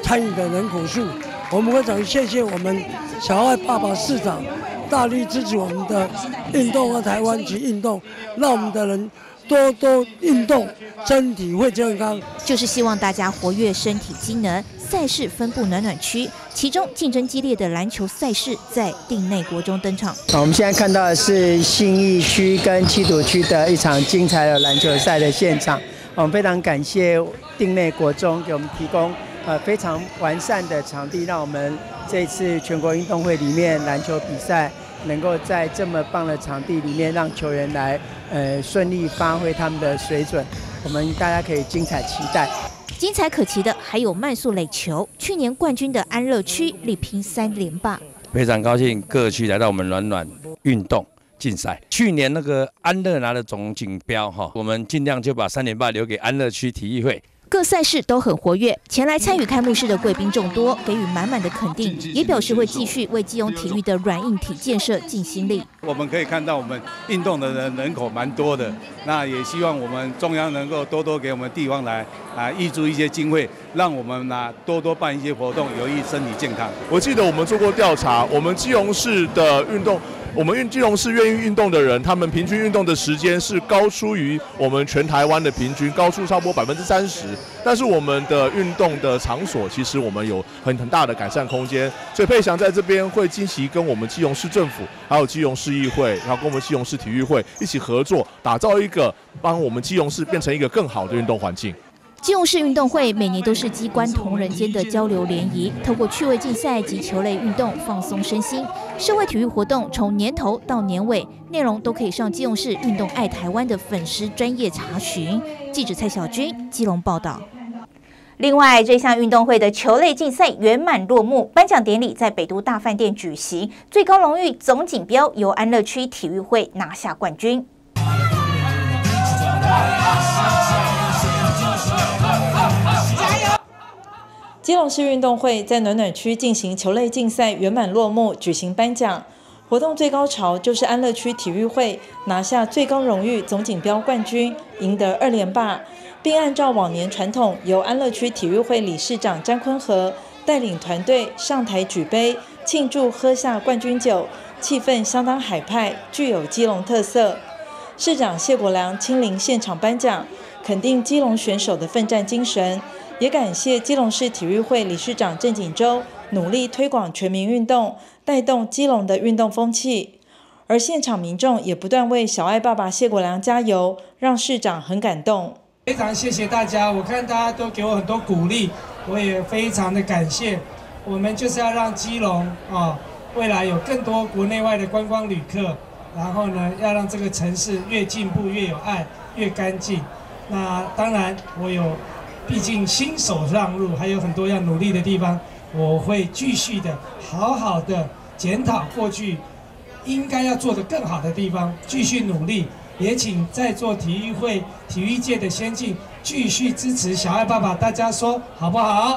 参与的人口数。我们非常谢谢我们小爱爸爸市长大力支持我们的运动和台湾及运动，让我们的人多多运动，身体会健康。 就是希望大家活跃身体机能。赛事分布暖暖区，其中竞争激烈的篮球赛事在定内国中登场。 我们现在看到的是信义区跟七堵区的一场精彩的篮球赛的现场。我们非常感谢定内国中给我们提供非常完善的场地，让我们这次全国运动会里面篮球比赛能够在这么棒的场地里面让球员来顺利发挥他们的水准，我们大家可以精彩期待。 精彩可期的还有慢速垒球，去年冠军的安乐区力拼3连霸。 非常高兴各区来到我们暖暖运动竞赛。去年那个安乐拿的总锦标哈，我们尽量就把3连霸留给安乐区体育会。 各赛事都很活跃，前来参与开幕式的贵宾众多，给予满满的肯定，也表示会继续为基隆体育的软硬体建设尽心力。 我们可以看到我们运动的人口蛮多的，那也希望我们中央能够多多给我们地方来挹注一些经费，让我们多多办一些活动，有益身体健康。 我记得我们做过调查，我们基隆市的运动。我们基隆市愿意运动的人，他们平均运动的时间是高出于我们全台湾的平均，高出差不多30%。但是我们的运动的场所，其实我们有很大的改善空间。所以佩翔在这边会积极跟我们基隆市政府，还有基隆市议会，然后跟我们基隆市体育会一起合作，打造一个帮我们基隆市变成一个更好的运动环境。 基隆市运动会每年都是机关同仁间的交流联谊，透过趣味竞赛及球类运动放松身心。社会体育活动从年头到年尾，内容都可以上基隆市运动爱台湾的粉丝专业查询。记者蔡小军基隆报道。另外，这项运动会的球类竞赛圆满落幕，颁奖典礼在北都大饭店举行，最高荣誉总锦标由安乐区体育会拿下冠军。 基隆市运动会在暖暖区进行球类竞赛圆满落幕，举行颁奖活动。最高潮就是安乐区体育会拿下最高荣誉总锦标冠军，赢得2连霸，并按照往年传统，由安乐区体育会理事长詹坤和带领团队上台举杯庆祝，喝下冠军酒，气氛相当海派，具有基隆特色。市长谢国良亲临现场颁奖，肯定基隆选手的奋战精神，也感谢基隆市体育会理事长郑锦州努力推广全民运动，带动基隆的运动风气。而现场民众也不断为小爱爸爸谢国良加油，让市长很感动。 非常谢谢大家，我看大家都给我很多鼓励，我也非常的感谢。我们就是要让基隆未来有更多国内外的观光旅客，然后呢，要让这个城市越进步越有爱，越干净。那当然，毕竟新手上路，还有很多要努力的地方，我会继续的好好的检讨过去应该要做得更好的地方，继续努力。也请在座体育会、体育界的先进继续支持小爱爸爸，大家说好不好？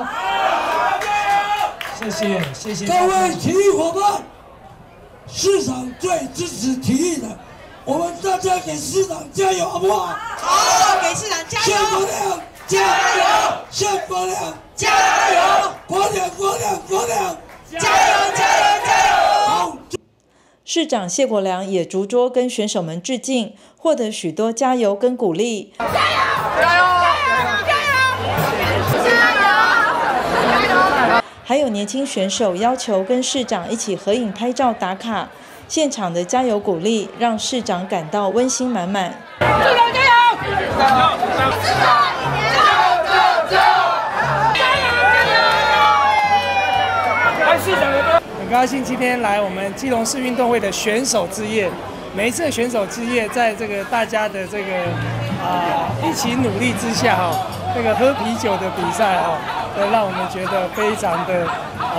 谢谢，谢谢各位体育伙伴，市长最支持体育的，我们大家给市长加油，好不好？ 好，给市长加油！ 谢国良加油！谢国良加油！ 国良， 加油！加油！ 好。 市长谢国良也逐桌跟选手们致敬，获得许多加油跟鼓励。 加油！加油！加油！ 还有年轻选手要求跟市长一起合影拍照打卡，现场的加油鼓励让市长感到温馨满满。 市长加油！加油！ 很高兴今天来我们基隆市运动会的选手之夜。每一次的选手之夜，在这个大家的这个一起努力之下这个喝啤酒的比赛让我们觉得非常的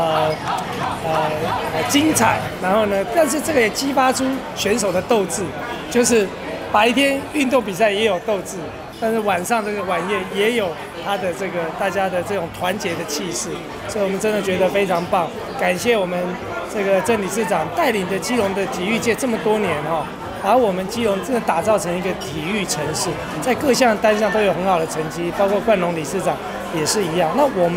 精彩。然后呢，但是这个也激发出选手的斗志，就是白天运动比赛也有斗志，但是晚上这个晚宴也有他的这个大家的这种团结的气势，所以我们真的觉得非常棒。感谢我们这个郑理事长带领的基隆的体育界这么多年把我们基隆真的打造成一个体育城市，在各项单项都有很好的成绩，包括冠龙理事长也是一样。那我们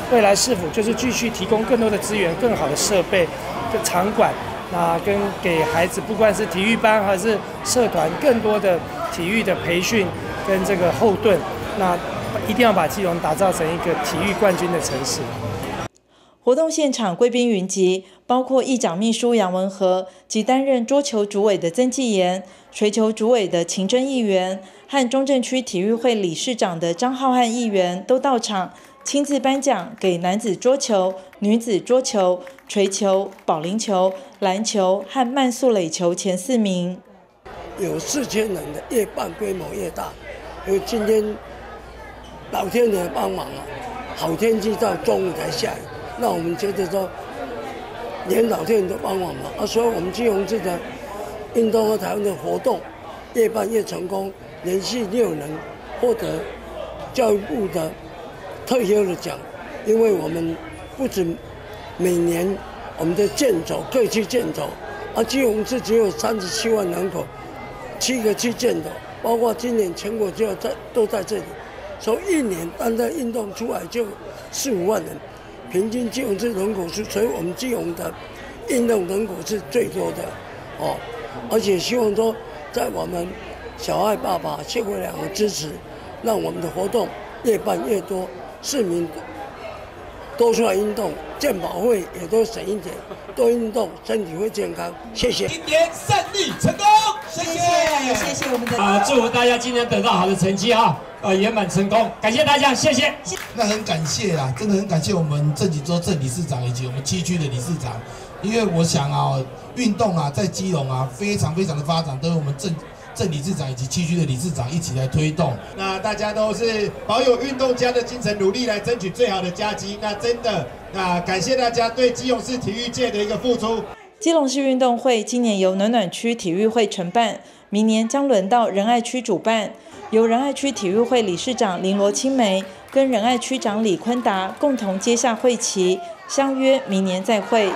未来是否就是继续提供更多的资源、更好的设备、的场馆，那跟给孩子不管是体育班还是社团更多的体育的培训跟这个后盾，那一定要把基隆打造成一个体育冠军的城市。 活动现场贵宾云集，包括议长秘书杨文和及担任桌球主委的曾纪言、槌球主委的秦真议员和中正区体育会理事长的张浩瀚议员都到场，亲自颁奖给男子桌球、女子桌球、槌球、保龄球、篮球和慢速垒球前4名。 有4000人的，越办规模越大。因为今天老天爷帮忙了，好天气到中午才下雨。那我们觉得说，连老天爷都帮忙嘛，所以我们基隆市的运动和台湾的活动越办越成功，连续6年获得教育部的特优的奖，因为我们不止每年我们的健走各区健走，基隆市只有37万人口，7个区健走，包括今年全国就都在这里，所以一年单单运动出来就4、5万人。平均基隆市人口是，所以我们基隆的运动人口是最多的，而且希望说，在我们小爱爸爸、谢国良的支持，让我们的活动越办越多，市民多出来运动，健保会也多省一点，多运动，身体会健康。谢谢。 今年胜利成功，谢谢我们的祝福大家今年得到好的成绩啊！圆满成功，感谢大家，谢谢。 那很感谢啦，真的很感谢我们郑济州郑理事长以及我们7区的理事长，因为我想啊，运动啊，在基隆啊，非常的发展，都是我们郑理事长以及7区的理事长一起来推动。 那大家都是保有运动家的精神，努力来争取最好的佳绩。那真的，那感谢大家对基隆市体育界的一个付出。 基隆市运动会今年由暖暖区体育会承办，明年将轮到仁爱区主办。由仁爱区体育会理事长林罗青梅跟仁爱区长李坤达共同接下会旗，相约明年再会。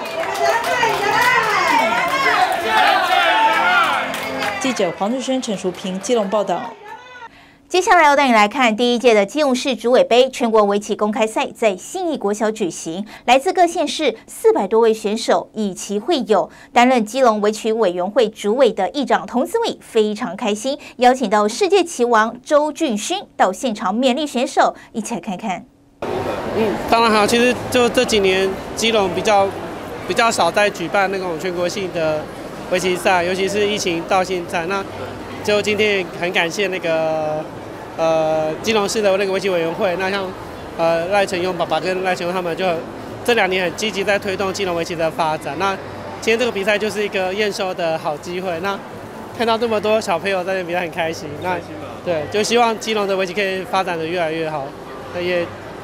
记者黄日升、陈淑平基隆报道。 接下来要带你来看第1届的基隆市主委杯全国围棋公开赛在信义国小举行，来自各县市400多位选手以棋会友。担任基隆围棋委员会主委的议长童子伟非常开心，邀请到世界棋王周俊勋到现场勉励选手，一起来看看。 当然好，其实就这几年基隆比较少在举办那种全国性的围棋赛，尤其是疫情到现在，那就今天很感谢那个基隆市的那个围棋委员会，那像赖成庸爸爸跟赖成庸他们就这2年很积极在推动基隆围棋的发展。那今天这个比赛就是一个验收的好机会，那看到这么多小朋友在这比赛很开心，那对，就希望基隆的围棋可以发展的越来越好，那也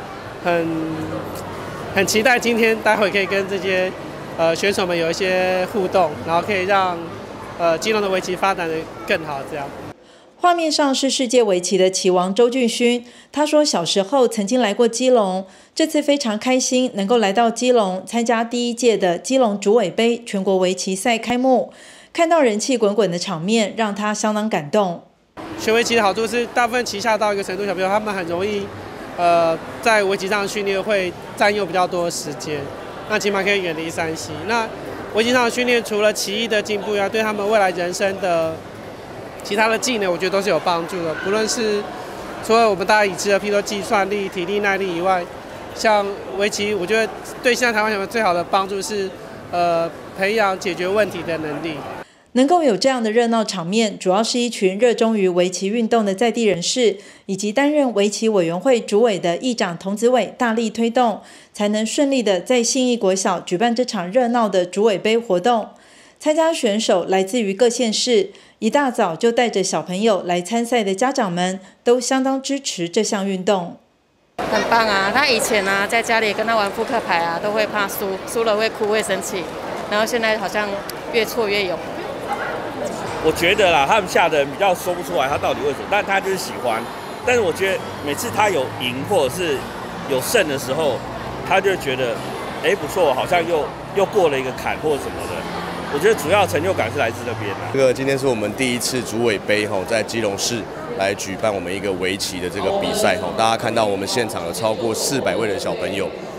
很期待今天待会可以跟这些选手们有一些互动，然后可以让基隆的围棋发展的更好这样。 画面上是世界围棋的棋王周俊勋，他说小时候曾经来过基隆，这次非常开心能够来到基隆参加第1届的基隆主委杯全国围棋赛开幕，看到人气滚滚的场面让他相当感动。 学围棋的好处是大部分棋下到一个程度，小朋友他们很容易在围棋上的训练会占用比较多的时间，那起码可以远离3C。那围棋上的训练除了棋艺的进步以外，对他们未来人生的其他的技能，我觉得都是有帮助的。不论是除了我们大家已知的，譬如说计算力、体力、耐力以外，像围棋，我觉得对现在台湾小朋友最好的帮助是培养解决问题的能力。 能够有这样的热闹场面，主要是一群热衷于围棋运动的在地人士，以及担任围棋委员会主委的议长童子伟大力推动，才能顺利的在信义国小举办这场热闹的主委杯活动。参加选手来自于各县市，一大早就带着小朋友来参赛的家长们都相当支持这项运动。 很棒啊！他以前啊在家里跟他玩扑克牌啊，都会怕输，输了会哭会生气，然后现在好像越挫越勇。 我觉得啦，他们下的人比较说不出来他到底为什么，但他就是喜欢。但是我觉得每次他有赢或者是有胜的时候，他就觉得，不错，好像又过了一个坎或者什么的。我觉得主要成就感是来自那边的。 这个今天是我们第1次主委杯在基隆市来举办我们一个围棋的这个比赛大家看到我们现场有超过400位的小朋友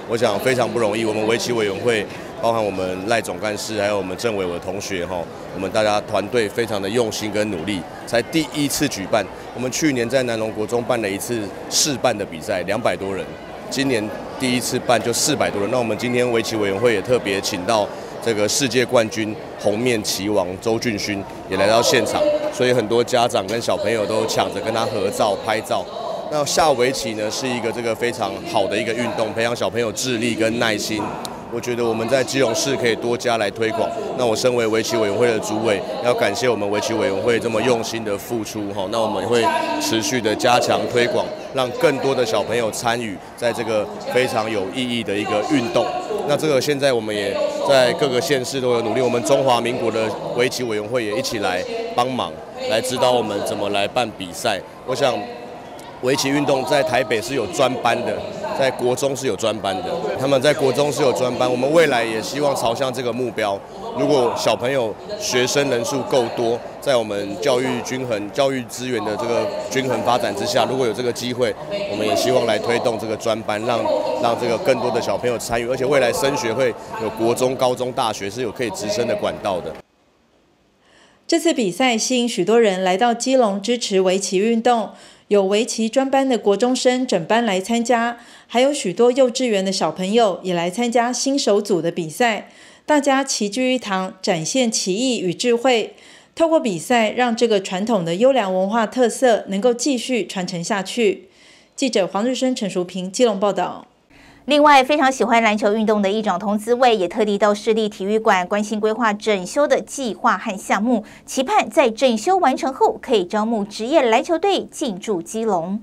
我想非常不容易。我们围棋委员会，包含我们赖总干事，还有我们政委的同学哈，我们大家团队非常的用心跟努力，才第一次举办。我们去年在南龙国中办了一次试办的比赛，200多人，今年第一次办就400多人。那我们今天围棋委员会也特别请到这个世界冠军红面棋王周俊勋也来到现场，所以很多家长跟小朋友都抢着跟他合照拍照。那下围棋呢是一个这个非常好的一个运动，培养小朋友智力跟耐心。我觉得我们在基隆市可以多加来推广。那我身为围棋委员会的主委，要感谢我们围棋委员会这么用心的付出哈。那我们会持续的加强推广，让更多的小朋友参与在这个非常有意义的一个运动。那这个现在我们也在各个县市都有努力，我们中华民国的围棋委员会也一起来帮忙，来指导我们怎么来办比赛。我想围棋运动在台北是有专班的，在国中是有专班的，他们在国中是有专班。我们未来也希望朝向这个目标。如果小朋友学生人数够多，在我们教育均衡、教育资源的这个均衡发展之下，如果有这个机会，我们也希望来推动这个专班，让这个更多的小朋友参与，而且未来升学会有国中、高中、大学是有可以直升的管道的。 这次比赛吸引许多人来到基隆支持围棋运动。有围棋专班的国中生整班来参加，还有许多幼稚园的小朋友也来参加新手组的比赛。大家齐聚一堂，展现棋艺与智慧。透过比赛，让这个传统的优良文化特色能够继续传承下去。记者黄日升、陈淑平，基隆报道。 另外，非常喜欢篮球运动的一长童滋味也特地到市立体育馆关心规划整修的计划和项目，期盼在整修完成后可以招募职业篮球队进驻基隆。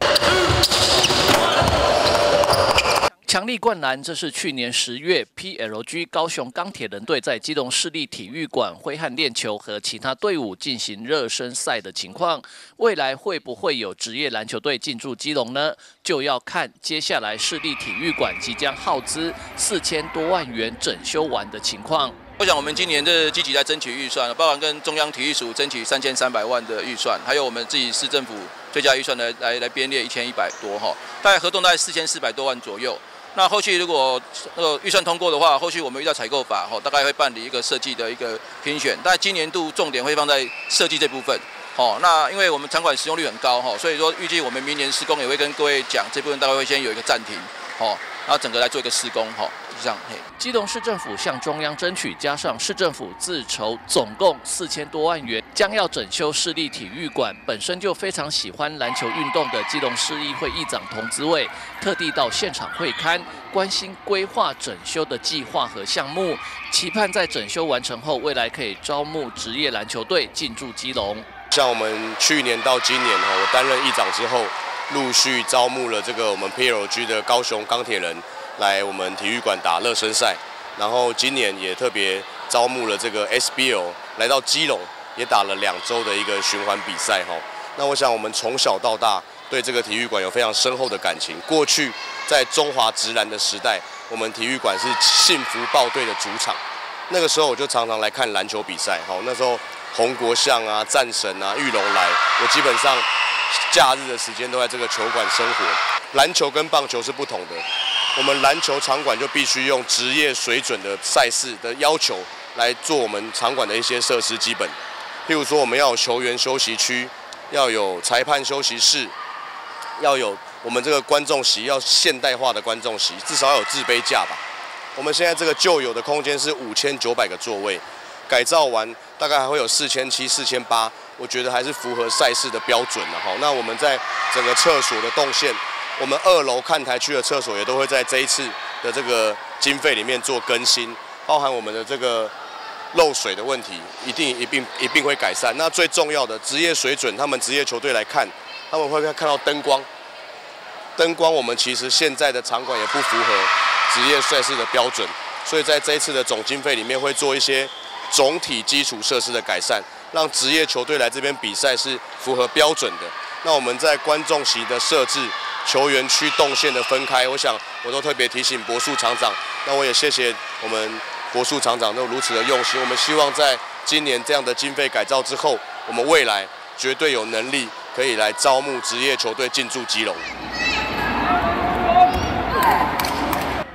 强力灌篮，这是去年10月 PLG 高雄钢铁人队在基隆市立体育馆挥汗练球和其他队伍进行热身赛的情况。未来会不会有职业篮球队进驻基隆呢？就要看接下来市立体育馆即将耗资4000多万元整修完的情况。 我想我们今年的积极在争取预算，包含跟中央体育署争取3300万的预算，还有我们自己市政府最佳预算来编列1100多哈，大概合同大概4400多万左右。那后续如果预算通过的话，后续我们遇到采购法大概会办理一个设计的一个评选，但今年度重点会放在设计这部分。那因为我们场馆使用率很高所以说预计我们明年施工也会跟各位讲，这部分大概会先有一个暂停然后整个来做一个施工以上。 基隆市政府向中央争取，加上市政府自筹总共4000多万元，将要整修市立体育馆。本身就非常喜欢篮球运动的基隆市议会议长童滋味，特地到现场会勘，关心规划整修的计划和项目，期盼在整修完成后，未来可以招募职业篮球队进驻基隆。 像我们去年到今年我担任议长之后，陆续招募了这个我们 PLG 的高雄钢铁人来我们体育馆打热身赛，然后今年也特别招募了这个 SBL 来到基隆，也打了2周的一个循环比赛那我想我们从小到大对这个体育馆有非常深厚的感情。过去在中华职篮的时代，我们体育馆是幸福豹队的主场，那个时候我就常常来看篮球比赛那时候洪国相啊、战神啊、玉龙来，我基本上假日的时间都在这个球馆生活。篮球跟棒球是不同的，我们篮球场馆就必须用职业水准的赛事的要求来做我们场馆的一些设施基本，譬如说我们要有球员休息区，要有裁判休息室，要有我们这个观众席要现代化的观众席，至少要有制杯架吧。我们现在这个旧有的空间是5900个座位，改造完大概还会有4700、4800，我觉得还是符合赛事的标准了那我们在整个厕所的动线，我们2楼看台区的厕所也都会在这一次的这个经费里面做更新，包含我们的这个漏水的问题，一并会改善。那最重要的职业水准，他们职业球队来看，他们会看到灯光。灯光我们其实现在的场馆也不符合职业赛事的标准，所以在这一次的总经费里面会做一些总体基础设施的改善，让职业球队来这边比赛是符合标准的。那我们在观众席的设置、球员区动线的分开，我想我都特别提醒柏树厂长，那我也谢谢我们柏树厂长都如此的用心。我们希望在今年这样的经费改造之后，我们未来绝对有能力可以来招募职业球队进驻基隆。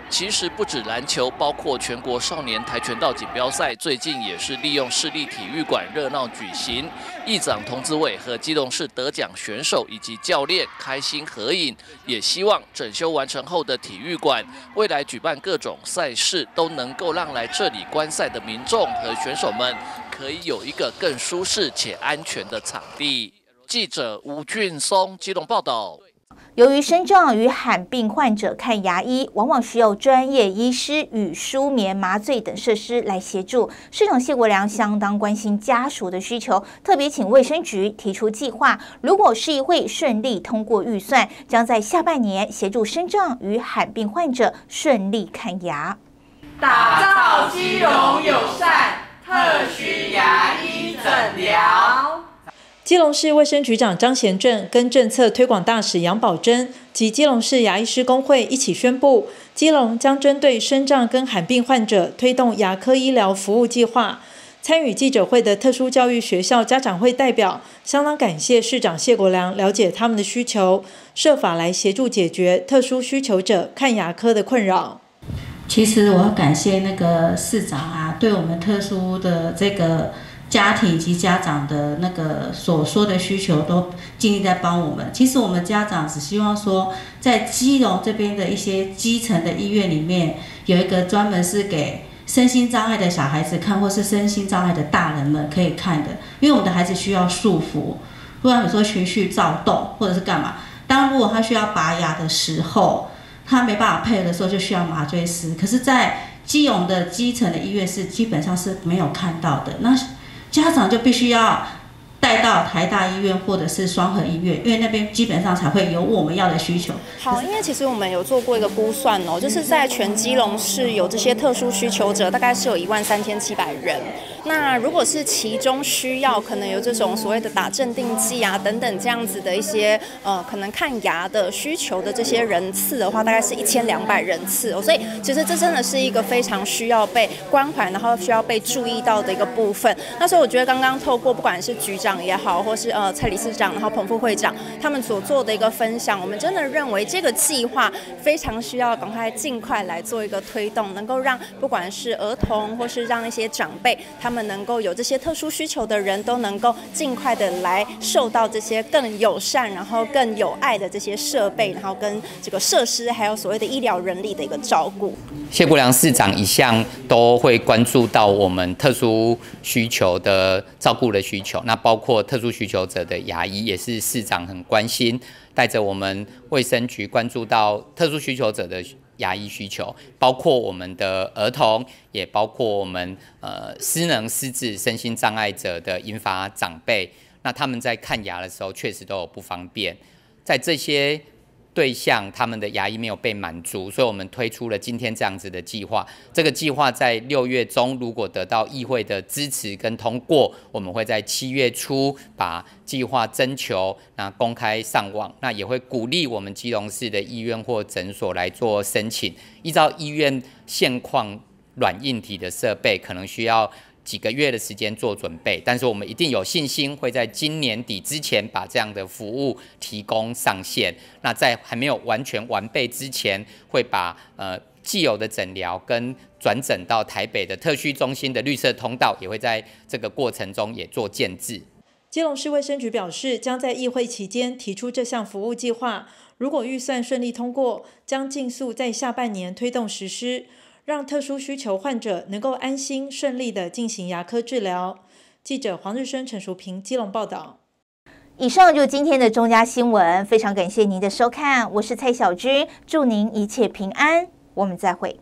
其实不止篮球，包括全国少年跆拳道锦标赛，最近也是利用市立体育馆热闹举行。议长童子伟和基隆市得奖选手以及教练开心合影，也希望整修完成后的体育馆，未来举办各种赛事都能够让来这里观赛的民众和选手们可以有一个更舒适且安全的场地。记者吴俊松基隆报道。 由于身障与罕病患者看牙医，往往需要专业医师与舒眠、麻醉等设施来协助。市长谢国良相当关心家属的需求，特别请卫生局提出计划。如果市议会顺利通过预算，将在下半年协助身障与罕病患者顺利看牙， 打造基隆友善特需牙医诊疗。 基隆市卫生局长张贤正跟政策推广大使杨宝珍及基隆市牙医师公会一起宣布，基隆将针对身障跟罕病患者推动牙科医疗服务计划。参与记者会的特殊教育学校家长会代表相当感谢市长谢国良了解他们的需求，设法来协助解决特殊需求者看牙科的困扰。 其实我要感谢那个市长啊，对我们特殊的这个家庭以及家长的那个所说的需求都尽力在帮我们。其实我们家长只希望说，在基隆这边的一些基层的医院里面，有一个专门是给身心障碍的小孩子看，或是身心障碍的大人们可以看的。因为我们的孩子需要束缚，不然有时候情绪躁动或者是干嘛。如果他需要拔牙的时候，他没办法配合的时候，就需要麻醉师。可是，在基隆的基层的医院是基本上是没有看到的。那家长就必须要带到台大医院或者是双和医院，因为那边基本上才会有我们要的需求。 好，因为其实我们有做过一个估算哦，就是在全基隆市有这些特殊需求者，大概是有13700人。那如果是其中需要可能有这种所谓的打镇定剂啊等等这样子的一些可能看牙的需求的这些人次的话，大概是1200人次哦。所以其实这真的是一个非常需要被关怀，然后需要被注意到的一个部分。那所以我觉得刚刚透过不管是局长也好，或是蔡理事长，然后彭副会长他们所做的一个分享，我们真的认为这个计划非常需要赶快尽快来做一个推动，能够让不管是儿童或是让一些长辈，他们能够有这些特殊需求的人都能够尽快的来受到这些更友善，然后更有爱的这些设备，然后跟这个设施，还有所谓的医疗人力的一个照顾。 谢国良市长一向都会关注到我们特殊需求的照顾的需求，那包括特殊需求者的牙医也是市长很关心，带着我们卫生局关注到特殊需求者的牙医需求，包括我们的儿童，也包括我们失能失智身心障碍者的银发长辈，那他们在看牙的时候确实都有不方便，在这些对象他们的牙医没有被满足，所以我们推出了今天这样子的计划。这个计划在6月中如果得到议会的支持跟通过，我们会在7月初把计划征求，那公开上网，那也会鼓励我们基隆市的医院或诊所来做申请。依照医院现况，软硬体的设备可能需要几个月的时间做准备，但是我们一定有信心会在今年底之前把这样的服务提供上线。那在还没有完全完备之前，会把既有的诊疗跟转诊到台北的特需中心的绿色通道，也会在这个过程中也做建制。 基隆市卫生局表示，将在议会期间提出这项服务计划，如果预算顺利通过，将尽速在下半年推动实施，让特殊需求患者能够安心顺利地进行牙科治疗。记者黄日升、陈淑平基隆报道。 以上就是今天的中嘉新闻，非常感谢您的收看，我是蔡小军，祝您一切平安，我们再会。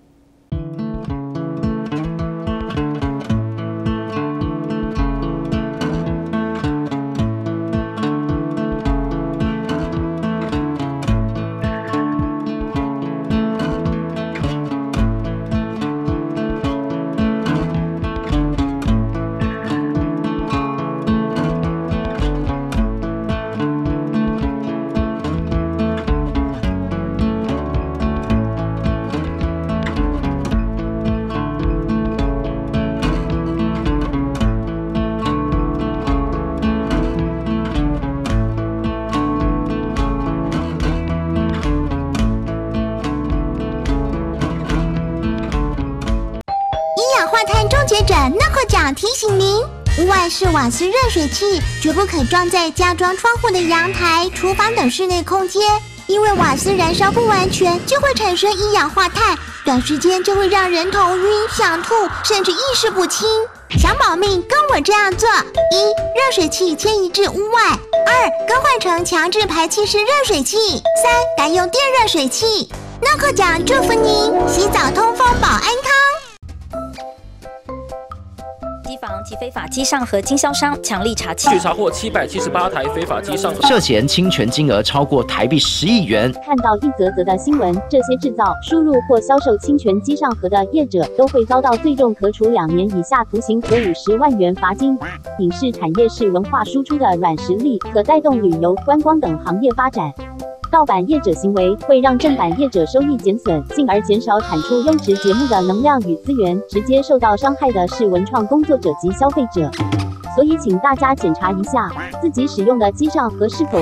餐终结者Noco奖提醒您：屋外是瓦斯热水器，绝不可装在加装窗户的阳台、厨房等室内空间，因为瓦斯燃烧不完全，就会产生一氧化碳，短时间就会让人头晕、想吐，甚至意识不清。想保命，跟我这样做：一、热水器迁移至屋外；二、更换成强制排气式热水器；三、改用电热水器。Noco奖祝福您洗澡通风保安康。 机房及非法机上盒经销商强力查缉， 据查获778台非法机上盒， 涉嫌侵权金额超过台币10亿元。 看到一则则的新闻，这些制造、输入或销售侵权机上盒的业者都会遭到最重可处2年以下徒刑和50万元罚金。影视产业是文化输出的软实力，可带动旅游、观光等行业发展。盗版业者行为会让正版业者收益减损，进而减少产出优质节目的能量与资源，直接受到伤害的是文创工作者及消费者。所以请大家检查一下自己使用的机上盒是否